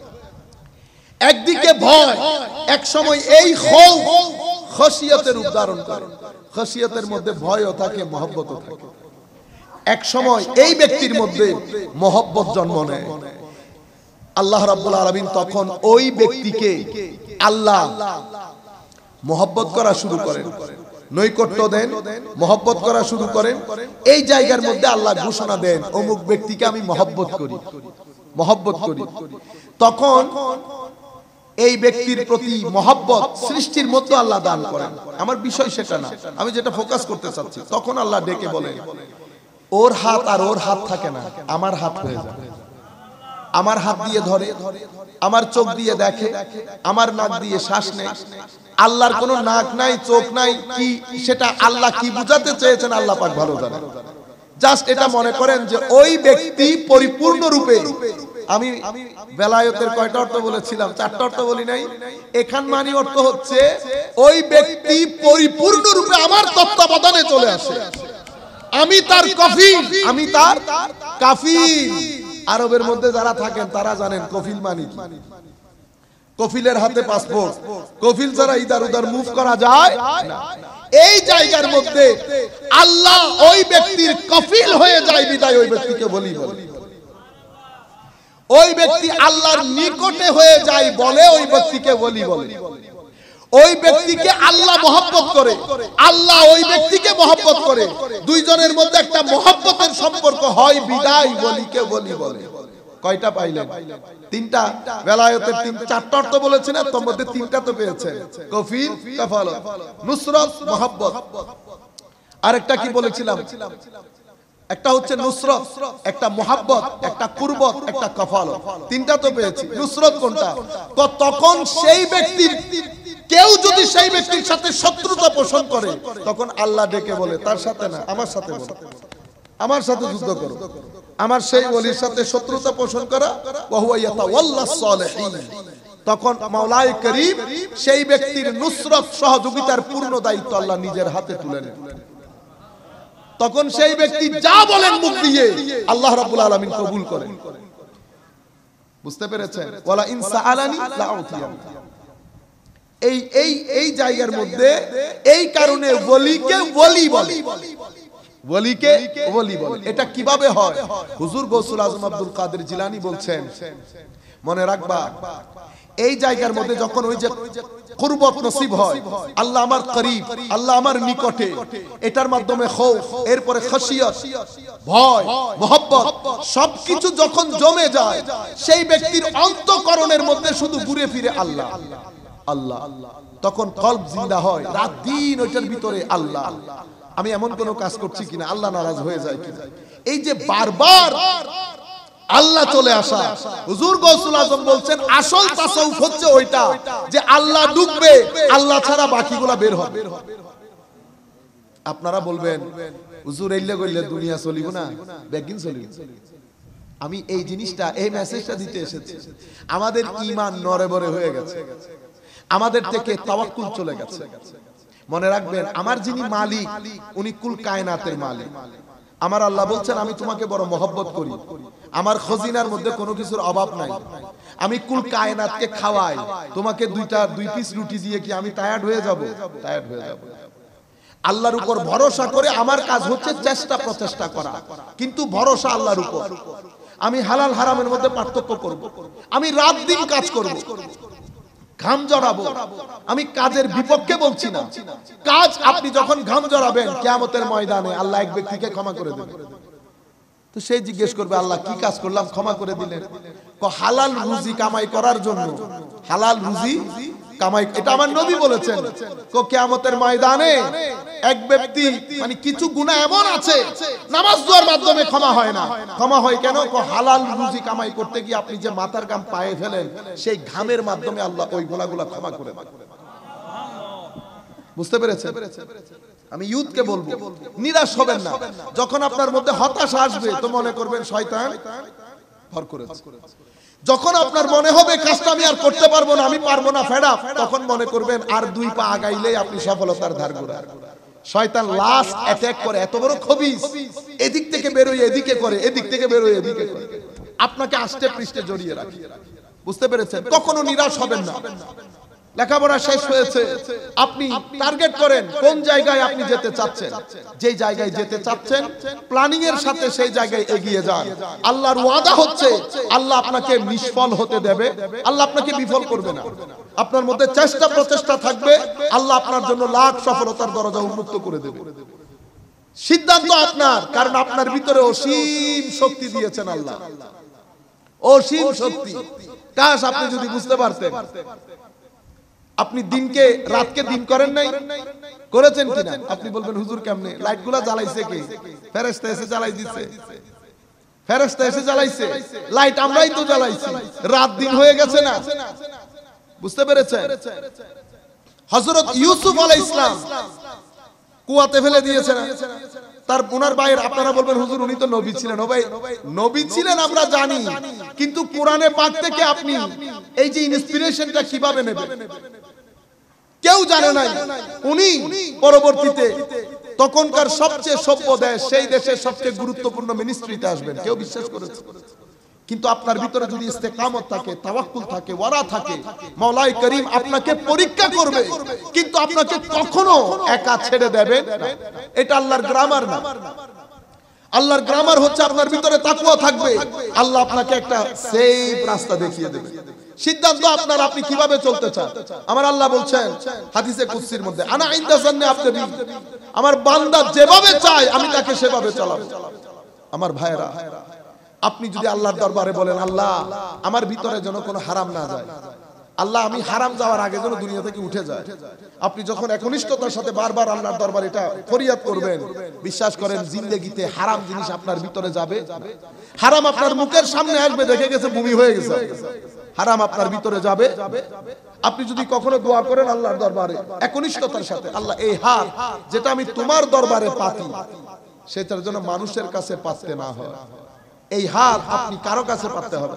একদিকে ভয়, এক সময় এই খৌফ খশিয়তের উদাহরণ করে। খশিয়তের মধ্যে ভয়ও থাকে, মহব্বতও থাকে। এক সময় এই ব্যক্তির মধ্যে মহব্বত জন্ম নেয়। আল্লাহ রাব্বুল আলামিন তখন ওই ব্যক্তিকে আল্লাহ মহব্বত করা শুরু করেন, নৈকট্য দেন, মহব্বত করা শুরু করেন। এই জায়গার মধ্যে আল্লাহ ঘোষণা দেন, অমুক ব্যক্তিকে আমি মহব্বত করি, মহব্বত করি। তখন এই ব্যক্তির প্রতি মহব্বত সৃষ্টির মধ্যে আল্লাহ দান করেন। আমার বিষয় সেটা না, আমি যেটা ফোকাস করতে চাচ্ছি, তখন আল্লাহ ডেকে বলেন, ওর হাত আর ওর হাত থাকে না, আমার হাত হয়ে যায়। আমার হাত দিয়ে ধরে, আমার চোখ দিয়ে দেখে, আমার নাক দিয়ে শ্বাস নেয়। আল্লাহর কোনো নাক নাই, চোখ নাই, কি সেটা আল্লাহ কি বুঝাতে চেয়েছেন আল্লাহ পাক ভালো জানেন। জাস্ট এটা মনে করেন যে ওই ব্যক্তি পরিপূর্ণ রূপে, আমি বেলায়েতের কয়টা অর্থ বলেছিলাম? চারটা অর্থ বলি নাই? এখান মানে অর্থ হচ্ছে ওই ব্যক্তি পরিপূর্ণ রূপে আমার তত্ত্বাবধানে চলে আসে। আমি তার কফিল, আমি তার কাফিল। আরবের মধ্যে যারা থাকেন তারা জানেন কফিল মানে কি। কফিলের হাতে পাসপোর্ট, কফিল ছাড়া ইদার উদার মুভ করা যায় না। এই জায়গার মধ্যে আল্লাহ ওই ব্যক্তির কফিল হয়ে যায়, বিদায় ওই ব্যক্তিকে বলি বলি। ওই ব্যক্তি আল্লাহর নিকটে হয়ে যায় বলে ওই ব্যক্তিকে বলি বলে। ওই ব্যক্তিকে আল্লাহ মহব্বত করে, আল্লাহ ওই ব্যক্তিকে মহব্বত করে। দুইজনের মধ্যে একটা মহব্বতের সম্পর্ক হয়, বিদায় বলিকে বলি বলে। কয়টা পাইলেন? তিনটা। বেলায়েতের তিন চারটা অর্থ বলেছেন, তার মধ্যে তিনটা তো পেয়েছেন, কফিল, কাফালত, নুসরত, মহব্বত। আরেকটা কি বলেছিলাম? একটা হচ্ছে নুসরত, একটা মহব্বত, একটা কুরবত, একটা কাফালত। তিনটা তো পেয়েছি। নুসরত কোনটা? তখন সেই ব্যক্তির কেউ যদি সেই ব্যক্তির সাথে শত্রুতা পোষণ করে, তখন আল্লাহ ডেকে বলে, তার সাথে না, আমার সাথে বলো, আমার সাথে যুদ্ধ করো। আমার সেই ওলির সাথে শত্রুতা পোষণ করা, ওয়া হুয়া ইয়াতাওয়াল্লাস সালিহিন। তখন মাওলাই করিম সেই ব্যক্তির নুসরত সহযোগিতার পূর্ণ দায়িত্ব আল্লাহ নিজের হাতে তুলে নেন। তখন সেই ব্যক্তি যা বলেন মুখ দিয়ে আল্লাহ রাব্বুল আলামিন কবুল করেন। বুঝতে পেরেছেন? ওয়ালা ইন সাআলানি লাউতিয়ান। এই এই এই জায়গার মধ্যে এই কারণে ওলিকে ওলি বলে, ওলিকে ওলি বলে। এটা কিভাবে হয়? হুজুর গৌসুল আজম আব্দুল কাদের জিলানী বলছেন, মনে রাখবা, এই জায়গার মধ্যে যখন ওই যে কুরবত নসিব হয়, আল্লাহ আমার করিব, আল্লাহ আমার নিকটে, এটার মাধ্যমে খৌফ, এরপরে খশিয়ত, ভয়, মহব্বত, সবকিছু যখন জমে যায়, সেই ব্যক্তির অন্তঃকরণের মধ্যে শুধু ঘুরে ফিরে আল্লাহ আল্লাহ। তখন কলব জিন্দা হয়, রাত দিন ওইটার ভিতরে আল্লাহ। আমি এমন কোন কাজ করছি কিনা, আল্লাহ নারাজ হয়ে যায় কিনা, এই যে বারবার আল্লাহ চলে আসা। হুজুর গৌসুল আজম বলছেন, আসল তাসাউফ হচ্ছে ওইটা যে আল্লাহ ঢুকবে, আল্লাহ ছাড়া বাকিগুলা বের হবে। আপনারা বলবেন, হুজুর এইলে কইলে দুনিয়া চলিব না, বেগিন চলিব। আমি এই জিনিসটা, এই মেসেজটা দিতে এসেছি। আমাদের ঈমান নড়েবড়ে হয়ে গেছে, আমাদের থেকে তাওয়াক্কুল চলে গেছে। মনে রাখবেন, আমার যিনি মালিক, উনি কুল কায়নাতের মালিক। আমার আল্লাহ বলছেন, আমি তোমাকে বড় মহব্বত করি, আমার খজিনার মধ্যে কোনো কিছুর অভাব নাই, আমি কুল কায়নাতকে খাওয়াই। তোমাকে দুইটা দুই পিস রুটি দিয়ে কি আমি টায়ার্ড হয়ে যাব? টায়ার্ড হয়ে যাব। আল্লাহর উপর ভরসা করে আমার কাজ হচ্ছে চেষ্টা প্রচেষ্টা করা, কিন্তু ভরসা আল্লাহর উপর। আমি হালাল হারামের মধ্যে পার্থক্য করব, আমি রাত দিন কাজ করব। ঘাম জড়াবো, আমি কাজের বিপক্ষে বলছি না। কাজ আপনি যখন ঘাম জড়াবেন কিয়ামতের ময়দানে আল্লাহ এক ব্যক্তিকে ক্ষমা করে দেবেন। তো সে জিজ্ঞেস করবে আল্লাহ কি কাজ করলাম ক্ষমা করে দিলেন? ক হালাল রুজি কামাই করার জন্য, হালাল রুজি কামাই, এটা আমার নবী বলেছেন। কো কিয়ামতের ময়দানে এক ব্যক্তি মানে কিছু গুনাহ এমন আছে নামাজ দোয়ার মাধ্যমে ক্ষমা হয় না। ক্ষমা হয় কেন? কো হালাল রুজি কামাই করতে গিয়ে আপনি যে মাথার ঘাম পায়ে ফেলেন সেই ঘামের মাধ্যমে আল্লাহ ওই গুনাহগুলো ক্ষমা করে দেন। বুঝতে পেরেছেন? আমি ইউথকে বলবো নিরাশ হবেন না। যখন আপনার মধ্যে হতাশা আসবে তো মনে করবেন শয়তান ভর করেছে। যখন আপনার মনে হবে কাজটা আমি আর করতে পারবো না, আমি পারবো না, ফেড আপ, তখন মনে করবেন আর দুই পা আগাইলেই আপনি সফলতার ধারগোড়া। শয়তান লাস্ট অ্যাটাক করে, এত বড় খবিস, এদিক থেকে বেরোয় এদিকে করে, এদিক থেকে বেরোয় এদিকে করে, আপনাকে আষ্টে পৃষ্ঠে জড়িয়ে রাখে। বুঝতে পেরেছেন? কখনো নিরাশ হবেন না। লেখাপড়া শেষ হয়েছে, আপনি টার্গেট করেন কোন জায়গায় আপনি যেতে চাচ্ছেন। যে জায়গায় যেতে চাচ্ছেন প্ল্যানিং এর সাথে সেই জায়গায় এগিয়ে যান। আল্লাহর ওয়াদা হচ্ছে আল্লাহ আপনাকে নিষ্ফল হতে দেবে, আল্লাহ আপনাকে বিফল করবে না। আপনার মধ্যে চেষ্টা প্রচেষ্টা থাকবে, আল্লাহ আপনার জন্য লাখ সফলতার দরজা উন্মুক্ত করে দেবে। সিদ্ধান্ত আপনার, কারণ আপনার ভিতরে অসীম শক্তি দিয়েছেন আল্লাহ, অসীম শক্তি। কাশ আপনি যদি বুঝতে পারতেন। আপনি দিনকে রাতকে দিন করেন নাই, করেছেন কিনা? আপনি বলবেন হুজুর কেমনে? লাইটগুলা জ্বালাইছে কে? ফেরেশতা এসে জ্বালাই দিচ্ছে, ফেরেশতা এসে জ্বালাইছে। লাইট আমরাই তো জ্বালাইছি, রাত দিন হয়ে গেছে না? বুঝতে পেরেছেন? হযরত ইউসুফ আলাইহিস সালাম কুয়াতে ফেলে দিয়েছেন তার ওনার ভাইয়ের। আপনারা বলবেন হুজুর উনি তো নবী ছিলেন। ও ভাই নবী ছিলেন আমরা জানি, কিন্তু কোরআনে পাক থেকে আপনি এই যে ইন্সপিরেশনটা কিভাবে নেবেন কেউ জানে না। উনি পরবর্তীতে তখনকার সবচেয়ে সভ্য দেশ, সেই দেশের সবচেয়ে গুরুত্বপূর্ণ মিনিস্ট্রিতে আসবেন, কেউ বিশ্বাস করেছে। কিন্তু আপনার ভিতরে যদি ইস্তেকামত থাকে, তাওয়াক্কুল থাকে, ওয়ারা থাকে, মাওলাই করিম আপনাকে পরীক্ষা করবে, কিন্তু আপনাকে কখনো একা ছেড়ে দেবেন না। এটা আল্লাহর গ্রামার না। আল্লাহর গ্রামার হচ্ছে আপনার ভিতরে তাকওয়া থাকবে, আল্লাহ আপনাকে একটা সেফ রাস্তা দেখিয়ে দেবে। সিদ্ধান্ত আপনার, আপনি কিভাবে চলতে চান। আমার আল্লাহ বলছেন হাদিসে কুদসির মধ্যে, আনা ইনদা জান্নি আবদি, আমার বান্দা যেভাবে চায় আমি তাকে সেভাবে চালাবো। আমার ভাইরা, আপনি যদি আল্লাহর দরবারে বলেন আল্লাহ আমার ভিতরে যেন কোনো হারাম না যায়, আল্লাহ আমি হারাম যাওয়ার আগে যেন দুনিয়া থেকে উঠে যায়। আপনি যখন একনিষ্ঠতার সাথে বারবার আল্লাহর দরবারে এটা ফরিয়াদ করবেন, বিশ্বাস করেন জিন্দেগিতে হারাম জিনিস আপনার ভিতরে যাবে। হারাম আপনার মুখের সামনে আসবে, দেখে গেছে বমি হয়ে গেছে, হারাম আপনার ভিতরে যাবে। আপনি যদি কখনো দোয়া করেন আল্লাহর দরবারে একনিষ্ঠতার সাথে, আল্লাহ এই হাত যেটা আমি তোমার দরবারে পাতি সেটার জন্য মানুষের কাছে পাততে না হয়। এই হাত আপনি কারো কাছে পাততে হবে।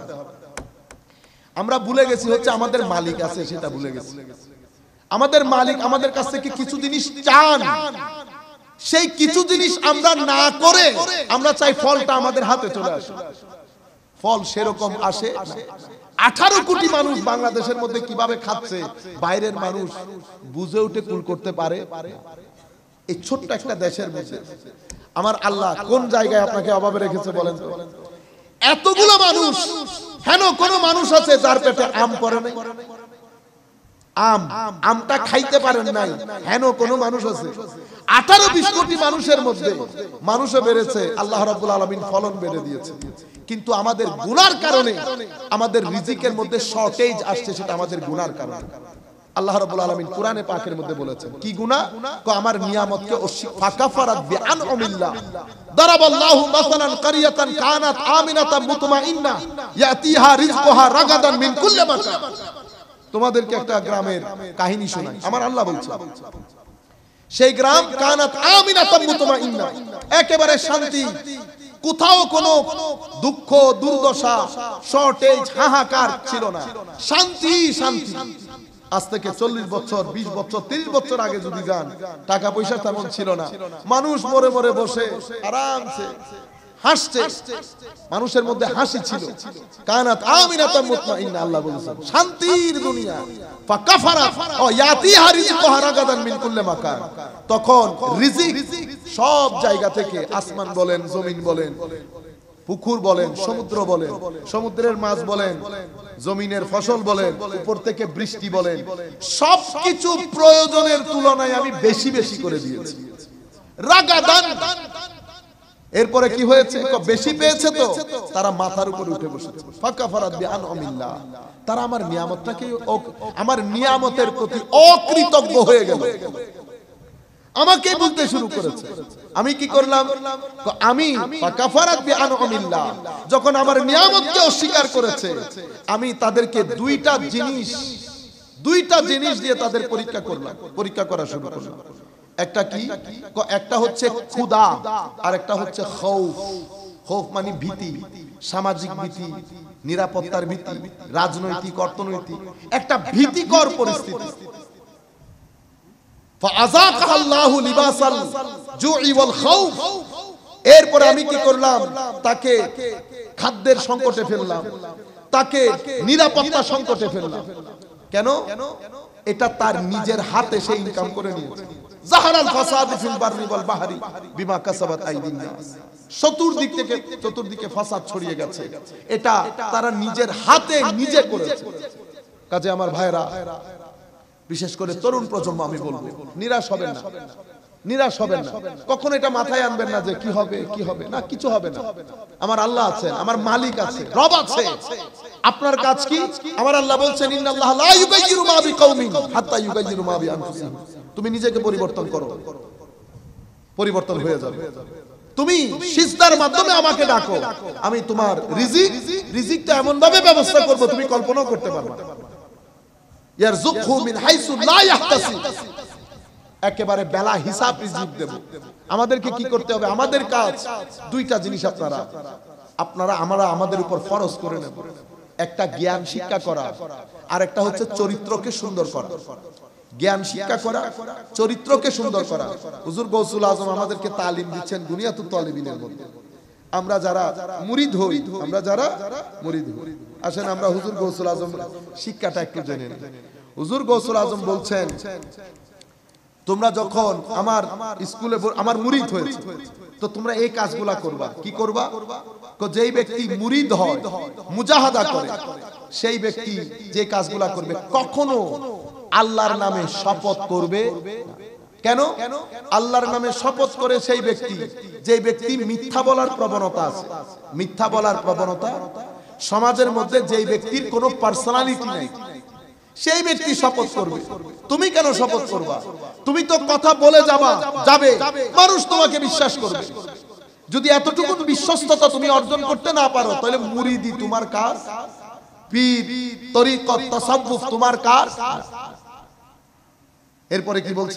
আমরা ভুলে গেছি হচ্ছে আমাদের মালিক আছে, সেটা ভুলে গেছি। আমাদের মালিক আমাদের কাছ থেকে কিছু জিনিস চান, সেই কিছু জিনিস আমরা না করে আমরা চাই ফলটা আমাদের হাতে চলে আসে। ফল সেরকম আসে না। আঠারো কোটি মানুষ বাংলাদেশের মধ্যে কিভাবে খাচ্ছে বাইরের মানুষ বুঝে উঠে কুল করতে পারে। এই ছোট্ট একটা দেশের মধ্যে আমার আল্লাহ কোন জায়গায় আপনাকে অভাবে রেখেছে বলেন তো? এতগুলো মানুষ, হেন কোন মানুষ আছে যার পেটে আম পড়ে নাই? আম আমটা খাইতে পারেন নাই, হেন কোন মানুষ আছে? আঠারো বিশ কোটি মানুষের মধ্যে মানুষও বেড়েছে, আল্লাহ রাব্বুল আলামিন ফলন বেড়ে দিয়েছে। কিন্তু আমাদের গুনার কারণে আমাদের রিজিকের মধ্যে শর্টেজ আসছে, সেটা আমাদের গুনার কারণে। আল্লাহ রাব্বুল আলামিন কোরআনে পাকের মধ্যে বলেছেন কি গুনাহ? কো আমার নিয়ামতকে ফাকাফারাত বিআনউমিল্লাহ। দারাবাল্লাহু মাসালান কারিয়াতান কানাত আমিনাতান মুতমাইন্না ইয়াতিহা রিজকুহা রাগাদান মিন কুল্লি মাকান। তোমাদেরকে একটা গ্রামের কাহিনী শোনাই। আমার আল্লাহ বলছেন সেই গ্রাম কানাত আমিনাতান মুতমাইন্না, একেবারে শান্তি, কোথাও কোনো দুঃখ দুর্দশা শর্টেজ হাহাকার ছিল না, শান্তি শান্তি। আজ থেকে চল্লিশ বছর বিশ বছর তিরিশ বছর আগে যদি যান, টাকা পয়সা তেমন ছিল না, মানুষ মরে মরে বসে আরামসে হাসছে, মানুষের মধ্যে হাসি ছিল। কানাত আমিনাতাম মুতমাইন্না, আল্লাহ বলেছেন শান্তির দুনিয়া। ফাকাফারা ও ইয়াতিহা রিজকুহা রাগাদান মিন কুল্লি মাকান। তখন রিজিক সব জায়গা থেকে, আসমান বলেন জমিন বলেন পুকুর বলেন, সমুদ্র বলেন, সমুদ্রের মাছ বলেন, জমিনের ফসল বলেন, উপর থেকে বৃষ্টি বলেন, সবকিছু প্রয়োজনের তুলনায় আমি বেশি বেশি করে দিয়েছি। রাগাদান। এরপরে কি হয়েছে? বেশি পেয়েছে তো তারা মাথার উপরে উঠে বসেছে। ফাকাফারাত বিআনউমিল্লাহ, তারা আমার নিয়ামতটাকে, আমার নিয়ামতের প্রতি অকৃতজ্ঞ হয়ে গেল, আমাকে বলতে শুরু করেছে। আমি কি করলাম? আমি ফাকাফারাত বিআনউমিল্লাহ, যখন আমার নিয়ামতকে অস্বীকার করেছে, আমি তাদেরকে দুইটা জিনিস দুইটা জিনিস দিয়ে তাদের পরীক্ষা করলাম, পরীক্ষা করা শুরু করলাম। একটা কি? একটা হচ্ছে ক্ষুধা, আর একটা হচ্ছে খৌফ। খৌফ মানে ভীতি, সামাজিক ভীতি, নিরাপত্তার ভীতি, রাজনৈতিক, অর্থনৈতিক একটা ভীতিকর পরিস্থিতি। ফাআযাকাল্লাহু লিবাসাল জুই ওয়াল খাউফ। এরপরে আমি কি করলাম? তাকে খাদ্যের সংকটে ফেললাম, তাকে নিরাপত্তা সংকটে ফেললাম। কেন? এটা তার নিজের হাতে সে ইনকাম করে নিয়েছে। জাহারাল ফাসাদু ফিল বাররি ওয়াল বাহরি বিমা কাসাবাত আইদিন নাস। চতুর্দিক থেকে চতুর্দিকে ফাসাদ ছড়িয়ে গেছে, এটা তারা নিজের হাতে নিজে করেছে। কাজে আমার ভাইরা, বিশেষ করে তরুণ প্রজন্ম, আমি বলবো নিরাশ হবেন না, নিরাশ হবেন না। কখন এটা মাথায় আনবেন না যে কি হবে কি হবে না, কিছু হবে না। আমার আল্লাহ আছেন, আমার মালিক আছে, রব আছে। আপনার কাজ কি? আমার আল্লাহ বলছেন ইন্নাল্লাহা লা ইউগাইয়িরু মা বিকাউমিন হাত্তা ইউগাইয়িরু মা বিআনফুসিহিম। তুমি নিজেকে পরিবর্তন করো, পরিবর্তন হয়ে যাবে। তুমি সিজদার মাধ্যমে আমাকে ডাকো, আমি তোমার রিজিক রিজিকটা এমন ভাবে ব্যবস্থা করব তুমি কল্পনাও করতে পারবে না। ইয়ারযুকহু মিন হাইসু লা ইয়াহতাসিব। একেবারে বেলা হিসাব রিজিক দেব। আমাদেরকে কি করতে হবে? আমাদের কাজ দুইটা জিনিস আপনারা আপনারা আমরা আমাদের উপর ফরজ করে নেব। একটা জ্ঞান শিক্ষা করা, আর একটা হচ্ছে চরিত্রকে সুন্দর করা। জ্ঞান শিক্ষা করা, চরিত্রকে সুন্দর করা। হুজুর গৌসুল আজম আমাদেরকে তালিম দিচ্ছেন দুনিয়াতুত তালিবিনের মধ্যে। আমরা যারা মুরিদ হই, আমরা যারা মুরিদ হই, আসেন আমরা হুজুর গৌসুল আজম শিক্ষাটা একটু জেনে নিই। হুজুর গৌসুল আজম বলছেন, তোমরা যখন আমার স্কুলে আমার মুরিদ হয়েছে, তো তোমরা এই কাজগুলা করবা। কি করবা? যেই ব্যক্তি মুরিদ হয়, মুজাহাদা করে, সেই ব্যক্তি যে কাজগুলা করবে, কখনো আল্লাহর নামে শপথ করবে। কেন? আল্লাহর নামে শপথ করে সেই ব্যক্তি, যে ব্যক্তি মিথ্যা বলার প্রবণতা আছে, মিথ্যা বলার প্রবণতা সমাজের মধ্যে, যেই ব্যক্তির কোনো পার্সোনালিটি নেই, সেই ব্যক্তি শপথ করবে। তুমি কেন শপথ করবা? তুমি তো কথা বলে যাবা, যাবে, মানুষ তোমাকে বিশ্বাস করবে। যদি এতটুকু বিশ্বস্ততা তুমি অর্জন করতে না পারো, তাহলে মুরিদি তোমার কাজ, পীর, তরিকত, তাসাউফ তোমার কাজ। এরপরে কি বলছে?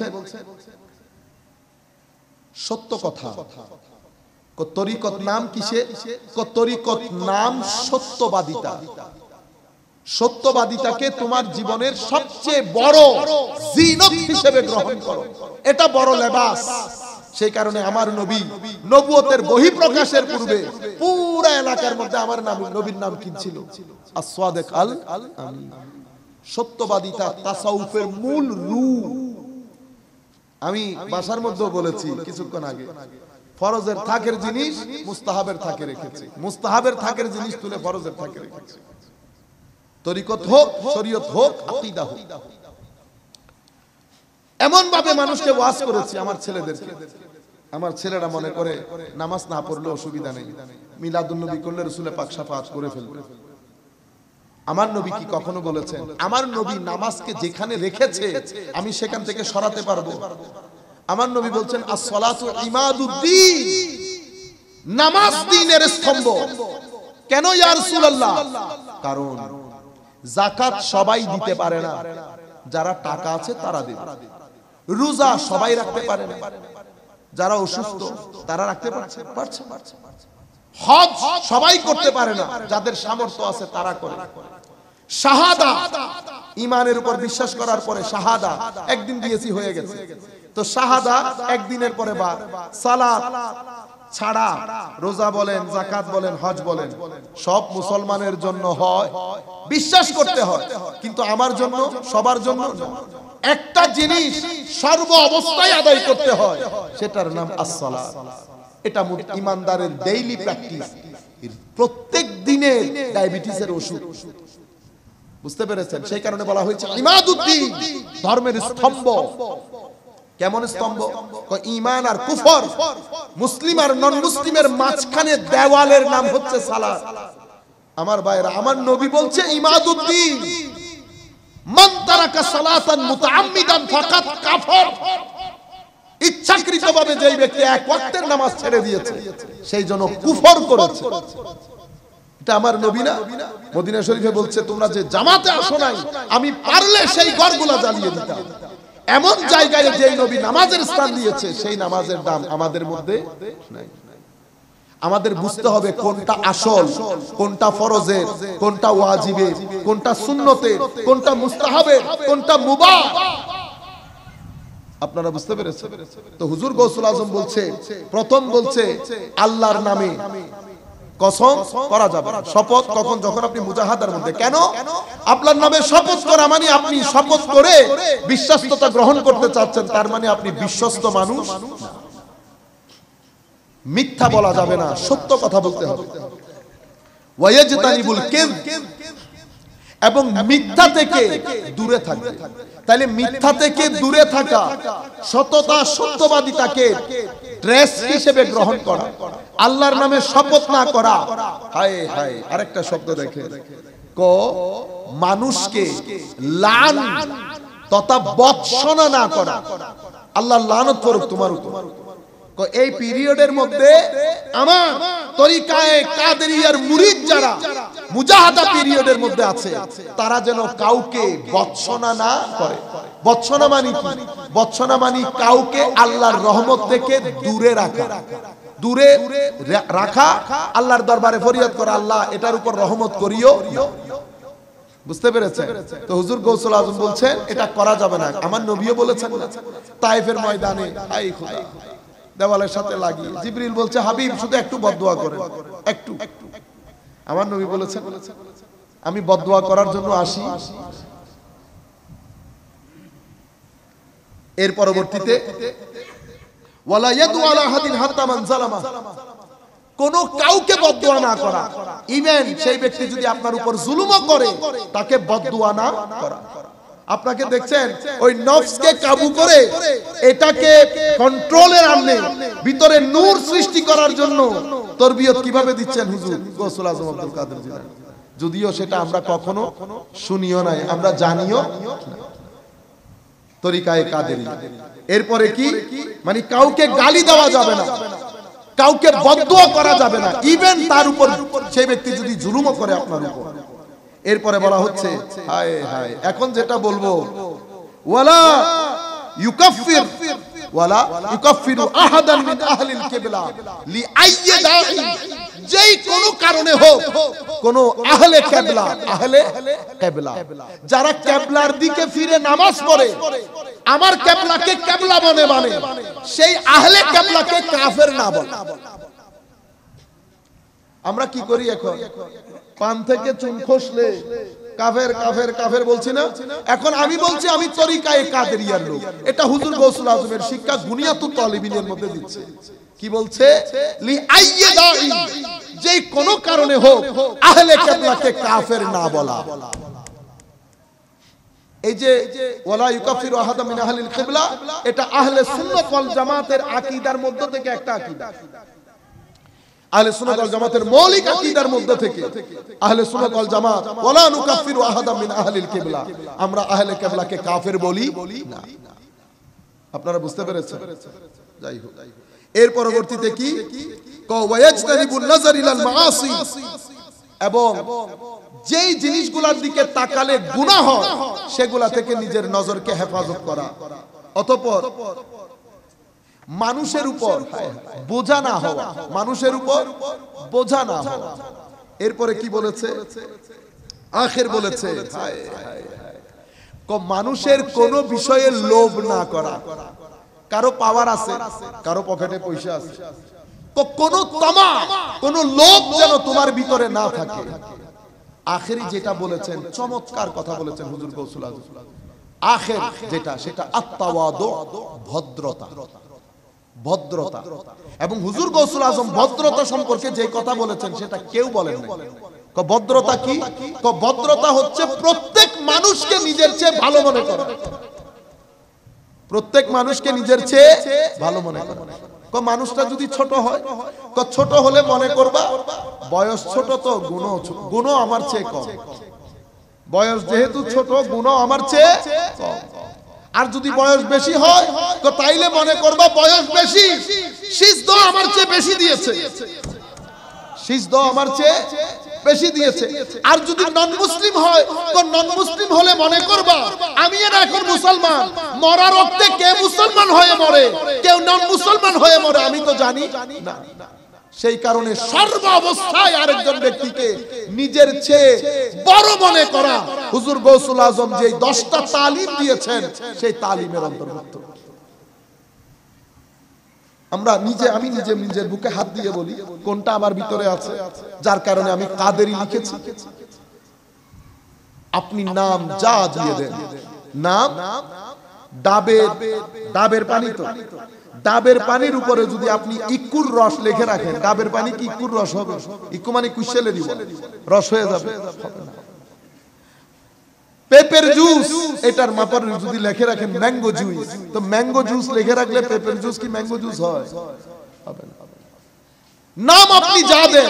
সত্য কথা। তরিকত নাম কিসে? তরিকত নাম সত্যবাদিতা। সত্যবাদিতাকে তোমার জীবনের সবচেয়ে বড় জিনত হিসেবে গ্রহণ করো, এটা বড় লেবাস। সেই কারণে আমার নবী নবুয়তের বহিঃপ্রকাশের পূর্বে পুরো এলাকার মধ্যে আমার নাম, নবীর নাম কি ছিল? আস-সাদিক আল আমিন। সত্যবাদিতা তাসাউফের মূল রূপ। আমি বাসার মধ্যে বলেছি কিছুক্ষণ আগে, ফরজের থাকের জিনিস মুস্তাহাবের থাকে রেখেছে, মুস্তাহাবের থাকের জিনিস তুলে ফরজের থাকে রেখেছে। তরিকত হোক, শরীয়ত হোক, আকীদা হোক। এমন ভাবে মানুষকে ওয়াজ করেছি, আমার ছেলেদেরকে। আমার ছেলেরা মনে করে নামাজ না পড়লে অসুবিধা নেই, মিলাদুন নবী করলে রাসূল পাক শাফাআত করে ফেলবে। আমার নবী কি কখনো বলেছেন? আমার নবী নামাজকে যেখানে রেখেছে আমি সেখান থেকে সরাতে পারবো? আমার নবী বলছেন আস-সালাতু ইমাদুদ্দিন, নামাজ দ্বীনের স্তম্ভ। কেন ইয়া রাসূলুল্লাহ? কারণ যাকাত সবাই দিতে পারে না, যারা টাকা আছে তারা দেবে। রোজা সবাই রাখতে পারে না, যারা অসুস্থ তারা রাখতে পারছে পারছে হজ সবাই করতে পারে না, যাদের সামর্থ্য আছে তারা করে। শাহাদা, ঈমানের উপর বিশ্বাস করার পরে শাহাদা একদিন দিয়েছি হয়ে গেছে, তো শাহাদা একদিনের পরে বা সালাত ছাড়া রোজা বলেন, যাকাত বলেন, হজ বলেন, সব মুসলমানের জন্য হয়, বিশ্বাস করতে হয়। কিন্তু আমার জন্য, সবার জন্য একটা জিনিস সর্ব অবস্থায় আদায় করতে হয়, সেটার নাম আস-সালাত। এটা ইমানদারের ডেইলি প্র্যাকটিস, প্রত্যেক দিনে ডায়াবেটিসের ওষুধ। বুঝতে পেরেছেন? সেই কারণে বলা হয়েছে ইমাদুদ্দিন, ধর্মের স্তম্ভ। কেমন স্তম্ভ? ঈমান আর কুফর, মুসলিম আর নন মুসলিমের মাঝখানে দেওয়ালের নাম হচ্ছে সালাত। আমার ভাইরা, আমার নবী বলছে ইমাদুদ্দিন মান তারাকা সালাতান মুতাআম্মিদান ফাকাত কাফার। ইচ্ছাকৃতভাবে যেই ব্যক্তি এক ওয়াক্তের নামাজ ছেড়ে দিয়েছে সেই জন্য কুফর করেছে। এটা আমার নবী না? মদিনা শরীফে বলছে তোমরা যে জামাতে আসো নাই, আমি পারলে সেই ঘরগুলো জ্বালিয়ে দিতাম। এমন জায়গায় যেই নবী নামাজের স্থান দিয়েছে সেই নামাজের দাম আমাদের মধ্যে নাই। আমাদের বুঝতে হবে কোনটা আসল, কোনটা ফরজের, কোনটা ওয়াজিবের, কোনটা সুন্নতের, কোনটা মুস্তাহাবের, কোনটা মুবাহ। আপনারা বুঝতে পেরেছেন? তো হুজুর গৌসুল আজম বলছে, প্রথম বলছে আল্লাহর নামে কসম করা যাবে না। শপথ কখন? যখন আপনি মুজাহাদার মধ্যে। কেন? আপনার নামে শপথ করা মানে আপনি শপথ করে বিশ্বস্ততা গ্রহণ করতে চাচ্ছেন, তার মানে আপনি বিশ্বস্ত মানুষ। মিথ্যা বলা যাবে না, সত্য কথা বলতে হবে। ওয়ায়াজতানিবুল কিযব, এবং মিথ্যা থেকে দূরে থাকবে। তাহলে মিথ্যা থেকে দূরে থাকা, সততা সত্যবাদিতাকে ড্রেস হিসেবে গ্রহণ করা, আল্লাহর নামে শপথ না করা। হায় হায়, আরেকটা শব্দ দেখে ক মানুষকে লান তথা বৎসনা না করা। আল্লাহ লানত করুক তোমার উপর। এই পিরিয়ডের মধ্যে আমার তরিকায়ে কাদেরিয়ার মুরিদ যারা মুজাহাদা পিরিয়ডের মধ্যে আছে তারা যেন কাউকে বৎসনা না করে। বৎসনা মানে কি? বৎসনা মানে কাউকে আল্লাহর রহমত থেকে দূরে রাখা, দূরে রাখা, আল্লাহর দরবারে ফরিয়াদ করা, আল্লাহ এটার উপর রহমত করিও। বুঝতে পেরেছেন? তো হুজুর গৌসুল আজম বলছেন এটা করা যাবে না। আমার নবীও বলেছেন না, তায়েফের ময়দানে আই খোদা দেওয়ালের সাথে লাগিয়ে জিবরিল বলছে হাবিব শুধু একটু বদদুয়া করেন, একটু। আমার নবী বলেছেন আমি বদদুয়া করার জন্য আসি। এর পরবর্তীতে ওয়ালা ইয়াদু আলা হাদিন হাত্তা মান জালামা, কোন কাউকে বদদুয়া না করা। ইভেন সেই ব্যক্তি যদি আপনার উপর জুলুমও করে তাকে বদদুয়া না করা। আপনাকে দেখছেন ওই নফসকে কাবু করে এটাকে কন্ট্রোলে আনলে ভিতরে নূর সৃষ্টি করার জন্য তরবিয়ত কিভাবে দিচ্ছেন হুজুর গৌসুল আজম আব্দুল কাদের জিলানী। যদিও সেটা আমরা কখনো শুনিও নাই, আমরা জানিও তরিকায়ে কাদেরী। এরপরে কি মানে কাউকে গালি দেওয়া যাবে না, কাউকে বদদুয়া করা যাবে না, ইভেন তার উপর সেই ব্যক্তি যদি জুলুমও করে আপনার উপর। এরপরে বলা হচ্ছে হায় হায়, এখন যেটা বলবো ওয়ালা ইউকাফির ওয়ালা ইউকাফিরু আহাদান মিন আহলিল কিবলা লিআইয়ি দাঈ, যেই কোন কারণে হোক কোন আহলে কিবলা, আহলে কিবলা যারা কিবলার দিকে ফিরে নামাজ পড়ে, আমার কিবলাকে কিবলা মনে মানে, সেই আহলে কিবলাকে কাফের না বলে। আমরা কি করি এখন? পান থেকে চুন খসলে কাফের কাফের কাফের বলছি না? এখন আমি বলছি আমি তরিকায়ে কাদেরিয়ার লোক। এটা হুজুর গৌসুল আজমের শিক্ষা গুনিয়াতুত তালিবিনের মধ্যে দিচ্ছে। কি বলছে? লি আইয়ি দাঈ, যে কোন কারণে হোক আহলে কিবলাকে কাফের না বলা। এই যে ওয়ালা ইউকাফিরু আহাদা মিন আহলিল কিবলা, এটা আহলে সুন্নাত ওয়াল জামাতের আকীদার মধ্যে থেকে একটা আকীদা। আহলে সুন্নাত ওয়াল জামাতের মৌলিক আকীদার মধ্যে থেকে আহলে সুন্নাত ওয়াল জামাত ওয়ালা নুকাফিরু আহাদা মিন আহলিল কিবলা, আমরা আহলে কিবলাকে কাফের বলি না। আপনারা বুঝতে পেরেছেন? যাই হোক, এর পরবর্তীতে কি ওয়ায়াজতানিবুন নাযার ইলাল মাআসি, এবং যেই জিনিসগুলোর দিকে তাকালে গুনাহ হয় সেগুলা থেকে নিজের নজরকে হেফাজত করা। অতঃপর মানুষের উপর বোঝা না হওয়া, মানুষের উপর বোঝা না হওয়া। এরপরে কি বলেছে? আখের বলেছে মানুষের কোন বিষয়ে লোভ না করা। কারো পাওয়ার আছে, কারো পকেটে পয়সা আছে, তো কোন তামা, কোন লোভ যেন তোমার ভিতরে না থাকে। আখেরি যেটা বলেছেন চমৎকার কথা বলেছেন হুজুর গৌসুল আজম। আখের যেটা সেটা আত-তাওয়াদু, ভদ্রতা। ভদ্রতা। এবং হুজুর গৌসুল আজম ভদ্রতা সম্পর্কে যে কথা বলেছেন সেটা কেউ বলেন না। ভদ্রতা কি? ভদ্রতা হচ্ছে প্রত্যেক মানুষকে নিজের চেয়ে ভালো মনে করা, প্রত্যেক মানুষকে নিজের চেয়ে ভালো মনে করা। মানুষটা যদি ছোট হয়, ছোট হলে মনে করবা বয়স ছোট তো গুণ গুণ আমার চেয়ে কম, বয়স যেহেতু ছোট গুণ আমার চেয়ে কম। আর যদি বয়স বেশি হয় তো তাইলে মনে করবা বয়স বেশি, সিজদা আমার চেয়ে বেশি দিয়েছে, সিজদা আমার চেয়ে বেশি দিয়েছে। আর যদি নন মুসলিম হয় তো নন মুসলিম হলে মনে করবা আমি এর এখন মুসলমান, মরার রক্তে কে মুসলমান হয়ে মরে, কেউ নন মুসলমান হয়ে মরে আমি তো জানি না। সেই কারণে সর্ব অবস্থায় আরেকজন ব্যক্তিকে নিজের চেয়ে বড় মনে করা হুজুর গৌসুল আজম যে দশটা তালিম দিয়েছেন সেই তালিমের অন্তর্ভুক্ত। আমরা নিজে আমি নিজে নিজের বুকে হাত দিয়ে বলি কোনটা আমার ভিতরে আছে, যার কারণে আমি কাদেরি লিখেছি। আপনি নাম যা দিয়ে দেন, নাম ডাবের ডাবের পানি, তো ডাবের পানির উপরে যদি আপনি ইকুর রস লিখে রাখেন, ডাবের পানি কি ইকুর রস হবে? ইকু মানে কুশলে দিব, রস হয়ে যাবে। পেপের জুস এটার মাপার যদি লিখে রাখেন ম্যাঙ্গো জুস, তো ম্যাঙ্গো জুস লিখে রাখলে পেপের জুস কি ম্যাঙ্গো জুস হয়? হবে না। নাম আপনি যা দেন,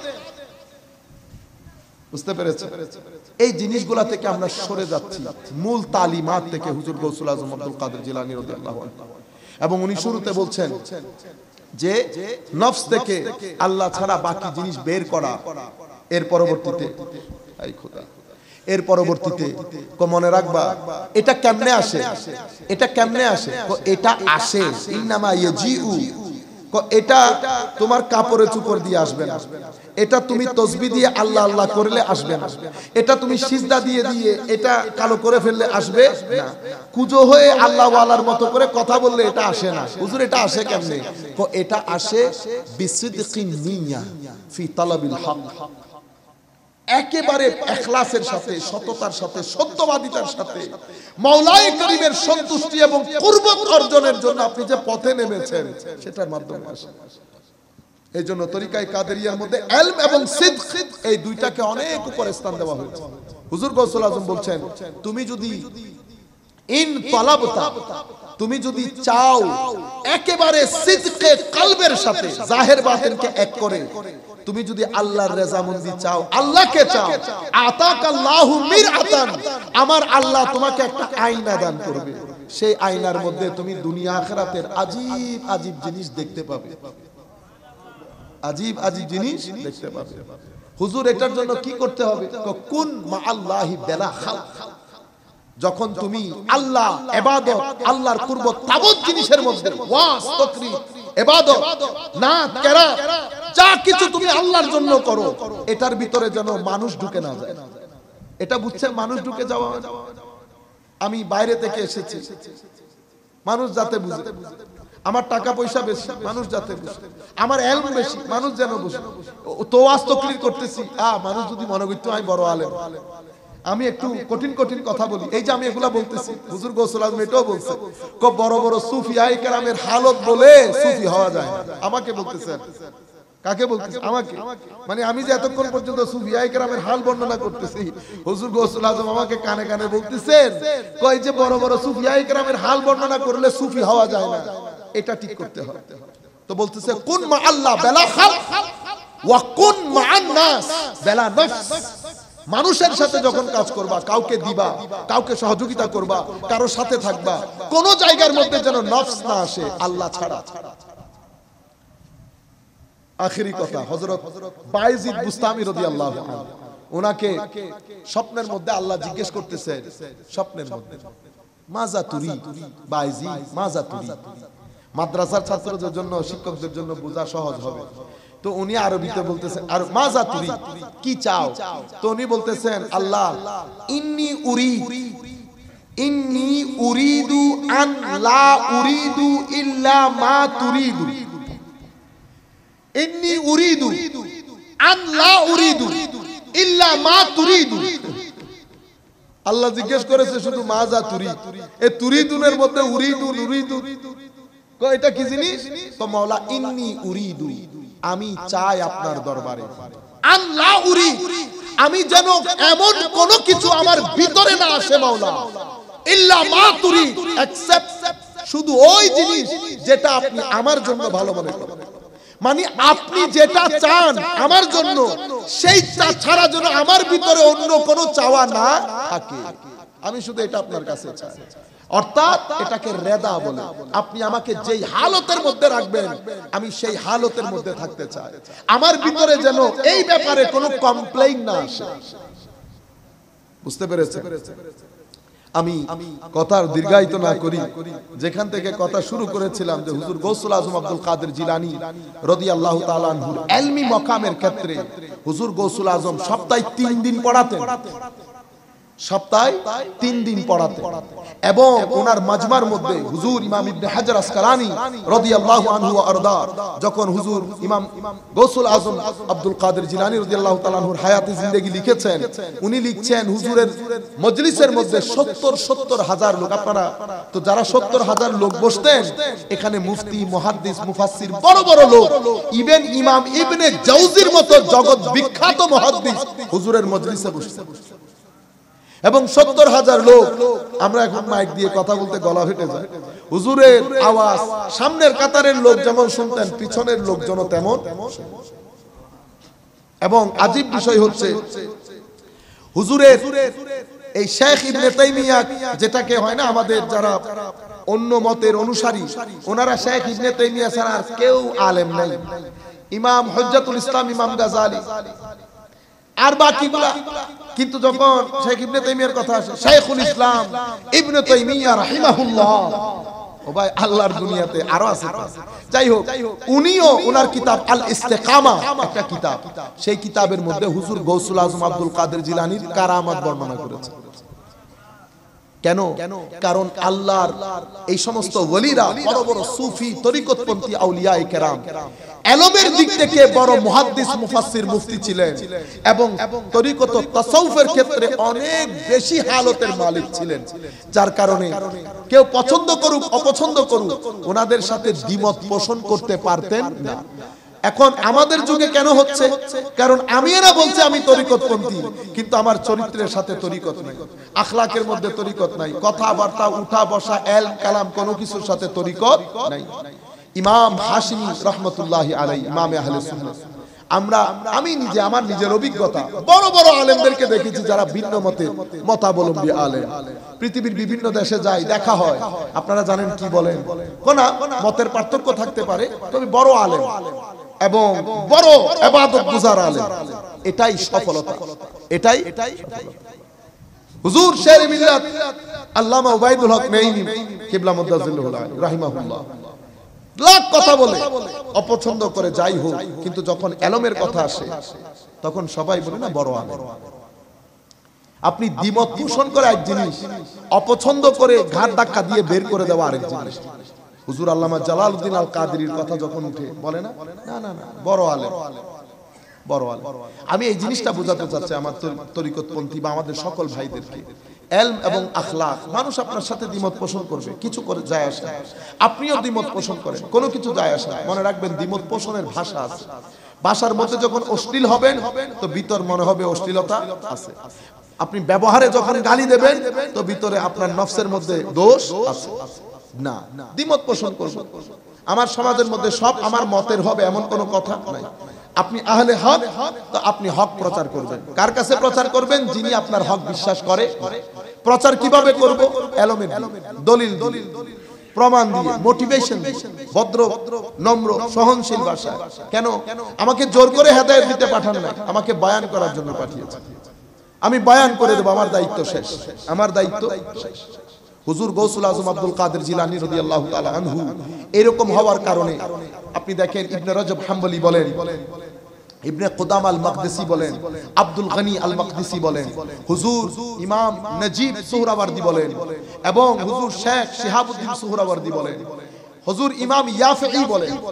বুঝতে পেরেছেন? এই জিনিসগুলা থেকে আমরা সরে যাচ্ছি মূল তালিমাত থেকে হুজুর গৌসুল আজম আব্দুল কাদের জিলানী রাদিয়াল্লাহু আনহু। এবং উনি শুরুতে বলছেন যে নফস থেকে আল্লাহ ছাড়া বাকি জিনিস বের করা, এর পরবর্তীতে এই খোদা এর পরবর্তীতে মনে রাখবা এটা কেমনে আসে, এটা কেমনে আসে, এটা আসে ইন্নামা ইয়াজিউ, এটা তোমার কাপড়ে চুপড় দিয়ে আসবে না, এটা তুমি তাসবিহ দিয়ে আল্লাহ আল্লাহ করলে আসবে না, এটা তুমি সিজদা দিয়ে দিয়ে এটা কালো করে ফেললে আসবে না, কুজো হয়ে আল্লাহ ওয়ালার মতো করে কথা বললে এটা আসে না। হুজুর এটা আসে কেমনে? এটা আসে বিসিদকিন নিয়া ফি তালাবিল হক, একেবারে ইখলাসের সাথে, সততার সাথে, সত্যবাদিতার সাথে মাওলাই করিমের সন্তুষ্টি এবং কুরবত অর্জনের জন্য আপনি যে পথে নেমেছেন সেটার মাধ্যমে আসে। এই জন্য তরিকায়ে কাদেরিয়ার মধ্যে ইলম এবং সিদক এই দুইটাকে অনেক উপরে স্থান দেওয়া হয়েছে। হুজুর গৌসুল আজম বলছেন তুমি যদি ইন তালাবতা, তুমি যদি চাও একেবারে সিদকে কলবের সাথে জাহির বাতিনকে এক করে, তুমি যদি আল্লাহর রেজামন্দি চাও, আল্লাহকে চাও, আতাকাল্লাহু মিরআতান, আমার আল্লাহ তোমাকে একটা আয়না দান করবে, সেই আয়নার মধ্যে তুমি দুনিয়া আখিরাতের আজীব আজীব জিনিস দেখতে পাবে, আজীব আজীব জিনিস দেখতে পাবে। হুজুর এটার জন্য কি করতে হবে? কুন মা আল্লাহি বিলা খালক, যখন তুমি আল্লাহ ইবাদত, আল্লাহর কুরবত তাবত জিনিসের মধ্যে ওয়াজ তাকরীর ইবাদত নাত কেরাত যা কিছু তুমি আল্লাহর জন্য করো, এটার ভিতরে যেন মানুষ ঢুকে না যায়। এটা বুঝছেন? মানুষ ঢুকে যাওয়া, আমি বাইরে থেকে এসেছি মানুষ যাতে বুঝে, আমার টাকা পয়সা বেশি মানুষ যাতে বুঝে, আমার ইলম বেশি মানুষ যেন বুঝে, তো ওয়াজ তাকরীর করতেছি আ মানুষ যদি মনে করতে আমি বড় আলেম, আমি একটু কঠিন কঠিন কথা বলি, এই যে আমি এগুলা বলতেছি হুজুর গৌসুল আজম এটাও বলছে খুব বড় বড় সুফিয়ায়ে কেরামের হালত বলে সুফি হওয়া যায় না। আমাকে বলতেছেন, কাকে বলতেছেন? আমাকে। মানে আমি যে এতক্ষণ পর্যন্ত সুফিয়ায়ে কেরামের হাল বর্ণনা করতেছি, হুজুর গৌসুল আজম আমাকে কানে কানে বলতেছেন কই যে বড় বড় সুফিয়ায়ে কেরামের হাল বর্ণনা করলে সুফি হওয়া যায় না, এটা ঠিক করতে হয়। তো বলতেছে কুন মা আল্লাহ বিলা খালক ওয়া কুন মা'আন নাস বিলা নফস, মানুষের সাথে যখন কাজ করবা, কাউকে দিবা, কাউকে সহযোগিতা করবা, কারো সাথে থাকবা, কোন জায়গার মধ্যে যেন নফস না আসে আল্লাহ ছাড়া। আখেরি কথা, হযরত বায়জিদ বুস্তামি রাদিয়াল্লাহু আনহু, ওনাকে স্বপ্নের মধ্যে আল্লাহ জিজ্ঞেস করতেছে, স্বপ্নের মধ্যে মাজা তুরি বায়জিদ মাজা তুরি, মাদ্রাসার ছাত্রদের জন্য শিক্ষকদের জন্য বোঝা সহজ হবে। তো উনি আরবিতে বলতেছেন আর মাজা তুরি কি চাও, তো উনি বলতেছেন আল্লাহ ইন্নী উরিদ ইন্নী উরিদু আন লা উরিদু ইল্লা মা তুরিদু, ইন্নী উরিদু আন লা উরিদু ইল্লা মা তুরিদু। আল্লাহ জিজ্ঞেস করেছে শুধু মাজা তুরি, এই তুরিদুনের মধ্যে উরিদু উরিদু কয় এটা কি জিনিস? তো মাওলা ইন্নী উরিদু, আমি চাই আপনার দরবারে, আল্লাহ উরি, আমি যেন এমন কোন কিছু আমার ভিতরে না আসে মাওলা, ইল্লা মা তুরি, এক্সেপ্ট শুধু ওই জিনিস যেটা আপনি আমার জন্য ভালো মনে করেন। মানে আপনি যেটা চান আমার জন্য, সেই ছাড়া যেন আমার ভিতরে অন্য কোনো চাওয়া না থাকে। আমি শুধু এটা আপনার কাছে চাই। অর্থাৎ এটাকে রেদা বলে। আপনি আমাকে যেই হালতের মধ্যে রাখবেন আমি সেই হালতের মধ্যে থাকতে চাই। আমার ভিতরে যেন এই ব্যাপারে কোনো কমপ্লেইন না আসে। বুঝতে পেরেছেন? আমি কথার দীর্ঘায়িত না করি, যেখান থেকে কথা শুরু করেছিলাম যে হুজুর গৌসুল আজম আব্দুল কাদের জিলানী রাদিয়াল্লাহু তাআলা আনহু ইলমি মাকামের ক্ষেত্রে হুজুর গৌসুল আজম সপ্তাহে তিন দিন পড়াতেন, সপ্তাহে তিন দিন পড়াতেন। এবং ওনার মাজমার মধ্যে হুজুর ইমাম ইবনে হাজার আসকালানী রাদিয়াল্লাহু আনহু ওয়া আরদা, যখন হুজুর ইমাম গৌসুল আজম আব্দুল কাদের জিলানী রাদিয়াল্লাহু তাআলা আনহুর হায়াতে জিন্দেগি লিখেছেন, উনি লিখছেন হুজুরের মজলিসের মধ্যে সত্তর সত্তর হাজার লোক, আপনারা তো যারা সত্তর হাজার লোক বসতেন, এখানে মুফতি, মুহাদ্দিস, মুফাসসির বড় বড় লোক, ইভেন ইমাম ইবনে জাওজির মতো জগৎ বিখ্যাত মুহাদ্দিস হুজুরের মজলিসে বসতেন। এবং সত্তর হাজার লোক, আমরা এখন মাইক দিয়ে কথা বলতে গলা ফেটে যায়। হুজুরের আওয়াজ সামনের কাতারের লোক যেমন শুনতেন, পিছনের লোকজন তেমন। এবং আজীব বিষয় হচ্ছে হুজুরের এই শেখ ইবনে তাইমিয়া, যেটাকে হয় না আমাদের যারা অন্য মতের অনুসারী, ওনারা শেখ ইবনে তাইমিয়া ছাড়া আর কেউ আলেম নাই। ইমাম হুজ্জাতুল ইসলাম ইমাম গাজালি আর বাকিগুলা, কিন্তু যখন শেখ ইবনে তাইমিয়ার কথা আসে, শাইখুল ইসলাম ইবনে তাইমিয়া রাহিমাহুল্লাহ, ও ভাই আল্লাহর দুনিয়াতে আরো আছে। যাই হোক, উনিও ওনার কিতাব আল ইস্তেকামা একটা কিতাব, সেই কিতাবের মধ্যে হুজুর গৌসুল আজম আব্দুল কাদের জিলানীর কারামাত বর্ণনা করেছে। কেন? কারণ আল্লাহর এই সমস্ত ওলিরা বড় বড় সুফি তরিকতপন্থী আউলিয়ায়ে কেরাম, ইলমের দিক থেকে বড় মুহাদ্দিস, মুফাসসির, মুফতি ছিলেন এবং তরিকত তাসাউফের ক্ষেত্রে অনেক বেশি হালতের মালিক ছিলেন। যার কারণে কেউ পছন্দ করুক অপছন্দ করুক, ওনাদের সাথে দ্বিমত পোষণ করতে পারতেন না। এখন আমাদের যুগে কেন হচ্ছে? কারণ আমি এরা বলছে আমি তরিকতপন্থী, কিন্তু আমার চরিত্রের সাথে তরিকত নাই, আখলাকের মধ্যে তরিকত নাই, কথাবার্তা, উঠা বসা, এল কালাম কোনো কিছুর সাথে তরিকত নাই। ইমাম হাশিমি রাহমাতুল্লাহি আলাইহি, ইমামে আহলে সুন্নাহ, আমরা আমি নিজে আমার নিজের অভিজ্ঞতা বড় বড় আলেমদেরকে দেখেছি যারা ভিন্ন মতে মতাবলম্বী আলেম। পৃথিবীর বিভিন্ন দেশে যাই, দেখা হয়, আপনারা জানেন কি বলেন, কোন মতের পার্থক্য থাকতে পারে, তবে বড় আলেম এবং বড় ইবাদত গুজার আলেম, এটাই সফলতা, এটাই হুজুর শের মিল্লাত আল্লামা উবাইদুল হক নাইমি কিবলা মুদাজ্জিলুল রাহিমাহুল্লাহ লাখ কথা বলে, অপছন্দ করে, যাই হোক, কিন্তু যখন ইলমের কথা আসে তখন সবাই বলে না বড় আলেম। আপনি দ্বিমত পোষণ করে এক জিনিস, অপছন্দ করে ঘাট ধাক্কা দিয়ে বের করে দেওয়া আরেক জিনিস। হুজুর আল্লামা জালালউদ্দিন আল কাদেরীর কথা যখন উঠে, বলে না না না না বড় আলেম, বড় আলেম। আমি এই জিনিসটা বোঝাতে চাচ্ছি আমার তরিকতপন্থী বা আমাদের সকল ভাইদেরকে, ইলম এবং আখলাক, মানুষ আপনার সাথে দ্বিমত পোষণ করবে, কিছু করে যায় আসে না, আপনিও দ্বিমত পোষণ করেন, কোনো কিছু যায় আসে না। মনে রাখবেন দ্বিমত পোষণের ভাষা আছে, ভাষার মধ্যে যখন অশ্লীল হবেন তো ভিতর মনে হবে অশ্লীলতা আছে। আপনি ব্যবহারে যখন গালি দেবেন তো ভিতরে আপনার নফসের মধ্যে দোষ আছে। না, দ্বিমত পোষণ করবেন। আমার সমাজের মধ্যে সব আমার মতের হবে এমন কোনো কথা নাই। আপনি আহলে হক, তো আপনি হক প্রচার করবেন। কার কাছে প্রচার করবেন? যিনি আপনার হক বিশ্বাস করে। প্রচার কিভাবে করব? ইলমের দলিল, দলিল প্রমাণ দিয়ে, মোটিভেশন দিয়ে, ভদ্র নম্র সহনশীল ভাষায়। কেন? আমাকে জোর করে হেদায়েত দিতে পাঠান না, আমাকে বয়ান করার জন্য পাঠিয়েছেন। আমি বয়ান করে দেব, আমার দায়িত্ব শেষ, আমার দায়িত্ব শেষ। হুজুর গৌসুল আজম আব্দুল কাদের জিলানী রাদিয়াল্লাহু তাআলা আনহু এরকম হওয়ার কারণে আপনি দেখেন ইবনে রজব হাম্বলি বলেন, ইবনে কুদাম আল মাকদিসি বলেন, আব্দুল গনি আল মাকদিসি বলেন, হুজুর ইমাম নজিব সুহরাওয়ার্দী বলেন, এবং হুজুর শেখ শিহাবুদ্দিন সুহরাওয়ার্দী বলেন, হুজুর ইমাম ইয়াফঈ বলেন,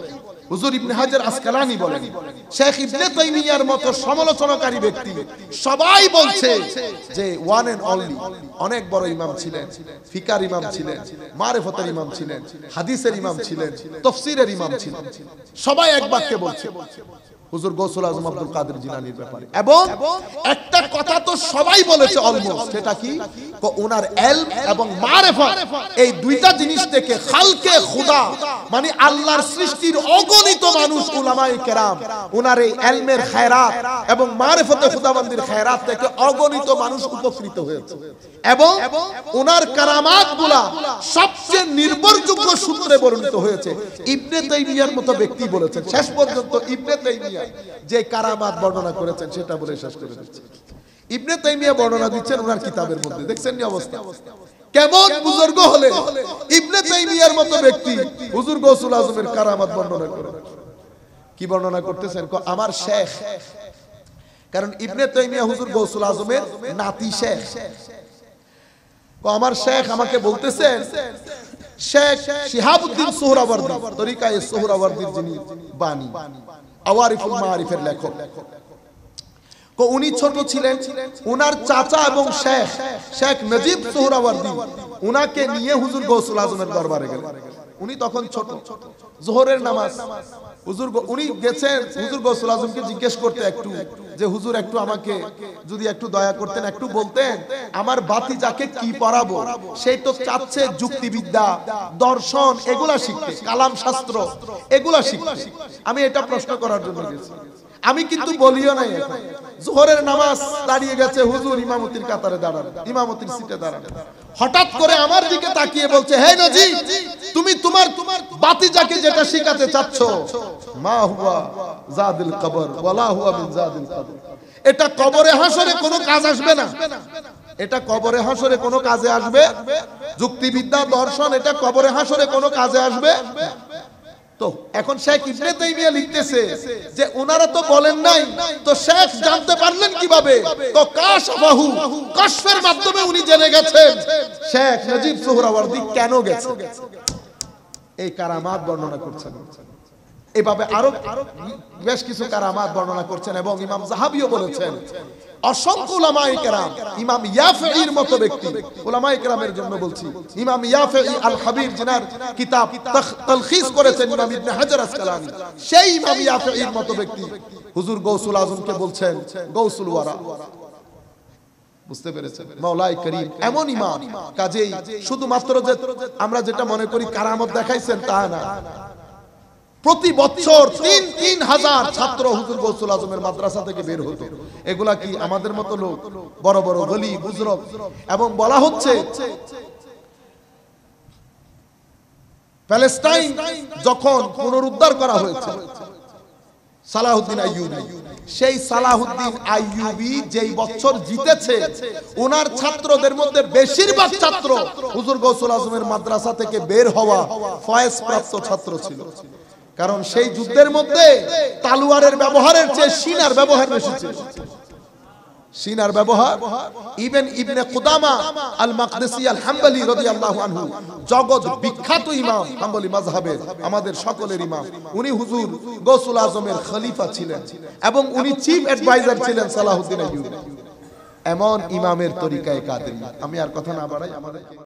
হুজুর ইবনে হাজার আসকালানি বলেন, শেখ ইবনে তাইমিয়ার মতো সমালোচনাকারী ব্যক্তি সবাই বলছে যে ওয়ান এন্ড অনলি অনেক বড় ইমাম ছিলেন, ফিকার ইমাম ছিলেন, মারিফতের ইমাম ছিলেন, হাদিসের ইমাম ছিলেন, তাফসীরের ইমাম ছিলেন। সবাই এক বাক্যে বলছে হুজুর গৌসুল আজম আব্দুল কাদের জিলানীর ব্যাপারে। এবং একটা কথা তো সবাই বলেছে অলমোস্ট, সেটা কি? ওনার ইলম এবং মারিফত, এই দুইটা জিনিস থেকে খালকে খুদা মানে আল্লাহর সৃষ্টির অগণিত মানুষ উলামায়ে কেরাম ওনার এই ইলমের খায়রাত এবং মারিফতে খুদাবন্দির খায়রাত থেকে অগণিত মানুষ উপকৃত হয়েছে। এবং ওনার কারামাতগুলা সবচেয়ে নির্ভরযোগ্য সূত্রে বর্ণিত হয়েছে। ইবনে তাইমিয়ার মতো ব্যক্তি বলেছেন, শেষ পর্যন্ত ইবনে তাইমিয়া যে কারামাত বর্ণনা করেছেন সেটা বলে শেষ করে দিচ্ছেন। ইবনে তাইমিয়া বর্ণনা দিচ্ছেন ওনার কিতাবের মধ্যে, দেখছেন নি অবস্থা? কেমন বুজুর্গ হলে ইবনে তাইমিয়ার মতো ব্যক্তি হুজুর গৌসুল আজমের কারামাত বর্ণনা করেন। কি বর্ণনা করতেছেন? আমার শেখ, কারণ ইবনে তাইমিয়া হুজুর গৌসুল আজমের নাতি শেখ। আমার শেখ আমাকে বলতেছেন, শেখ শিহাবউদ্দিন সোহরাওয়ার্দী, তরিকায়ে সোহরাওয়ার্দীর যিনি বাণী, আওয়ারিফুল মাআরিফের লেখক, উনি ছোট ছিলেন, উনার চাচা এবং শেখ শেখ নজিব সোহরাওয়ার্দী উনাকে নিয়ে হুজুর গৌসুল আজমের দরবারে গেলেন। উনি তখন ছোট, যোহরের নামাজ হুজুর উনি গেছেন হুজুর গৌসুল আজমকে জিজ্ঞেস করতে একটু যে হুজুর একটু আমাকে যদি একটু দয়া করতেন, একটু বলতেন আমার ভাতিজাকে কি পড়াবো, সেই তো চাচ্ছে যুক্তিবিদ্যা, দর্শন এগুলা শিখতে, কালাম শাস্ত্র এগুলা শিখতে। আমি এটা প্রশ্ন করার জন্য গেছি। আমি কিন্তু বলিও নাই, যোহরের নামাজ দাঁড়িয়ে গেছে, হুজুর ইমামতির কাতারে দাঁড়ান, ইমামতির সিটে দাঁড়ান। হঠাৎ করে আমার দিকে তাকিয়ে বলছে, হে নজিব, তুমি তোমার তোমার ভাতিজাকে যেটা শিখাতে চাচ্ছ, মা হুয়া জাদিল কবর ওয়ালা হুয়া মিন জাদিল কবর, এটা কবরে হাসরে কোনো কাজ আসবে না। এটা কবরে হাসরে কোনো কাজে আসবে, যুক্তিবিদ্যা দর্শন এটা কবরে হাসরে কোনো কাজে আসবে। তো এখন শেখ ইবনে তাইমিয়া লিখতেছে যে ওনারা তো বলেন নাই, তো শেখ জানতে পারলেন কিভাবে? তো কাশফাহু, কাশফের মাধ্যমে উনি জেনে গেছেন শেখ নজিব সোহরাওয়ার্দী কেন গেছে। এই কারামাত বর্ণনা করছেন। এভাবে আরো বেশ কিছু কারামাত বর্ণনা করছেন। এবং ইমাম যাহাবিও বলেছেন অসংখ্য উলামায়ে কেরাম, ইমাম ইয়াফঈর মতো ব্যক্তি, উলামায়ে কেরামের জন্য বলছি, ইমাম ইয়াফঈ আল হাবিব যিনার কিতাব তালখিস করেছেন ইমাম ইবনে হাজার আসকালানি, সেই ইমাম ইয়াফঈর মতো ব্যক্তি হুজুর গৌসুল আজমকে বলছেন গৌসুল ওয়ারা। বুঝতে পেরেছেন? মাওলাই করিম এমন ইমাম, কাজেই শুধুমাত্র যে আমরা যেটা মনে করি কারামত দেখাইছেন তা না। প্রতি বছর তিন তিন হাজার ছাত্র হুজুর গৌসুল আজমের মাদ্রাসা থেকে বের হতো। এগুলা কি আমাদের মতো লোক? বড় বড় গলি বুজরগ। এবং বলা হচ্ছে প্যালেস্টাইন যখন পুনরুদ্ধার করা হয়েছে সালাহুদ্দিন আইয়ুবী, সেই সালাহুদ্দিন আইয়ুবী যেই বছর জিতেছে, ওনার ছাত্রদের মধ্যে বেশিরভাগ ছাত্র হুজুর গৌসুল আজমের মাদ্রাসা থেকে বের হওয়া ফয়েজ প্রাপ্ত ছাত্র ছিল। কারণ সেই যুদ্ধের মধ্যে তালুয়ারের ব্যবহারের চেয়ে সিনার ব্যবহার বেশি ছিল। সিনার ব্যবহার ইবন ইবনে কুদামা আল মাকদিসি আল হাম্বলি রাদিয়াল্লাহু আনহু, জগৎ বিখ্যাত ইমাম হাম্বলি মাযহাবের, আমাদের সকলের ইমাম, উনি হুজুর গৌসুল আজমের খলিফা ছিলেন এবং উনি চিফ অ্যাডভাইজার ছিলেন সালাহুদ্দিন আইয়ুবী। এমন ইমামের তরিকায়ে কাদেরী। আমি আর কথা না বাড়াই, আমাদের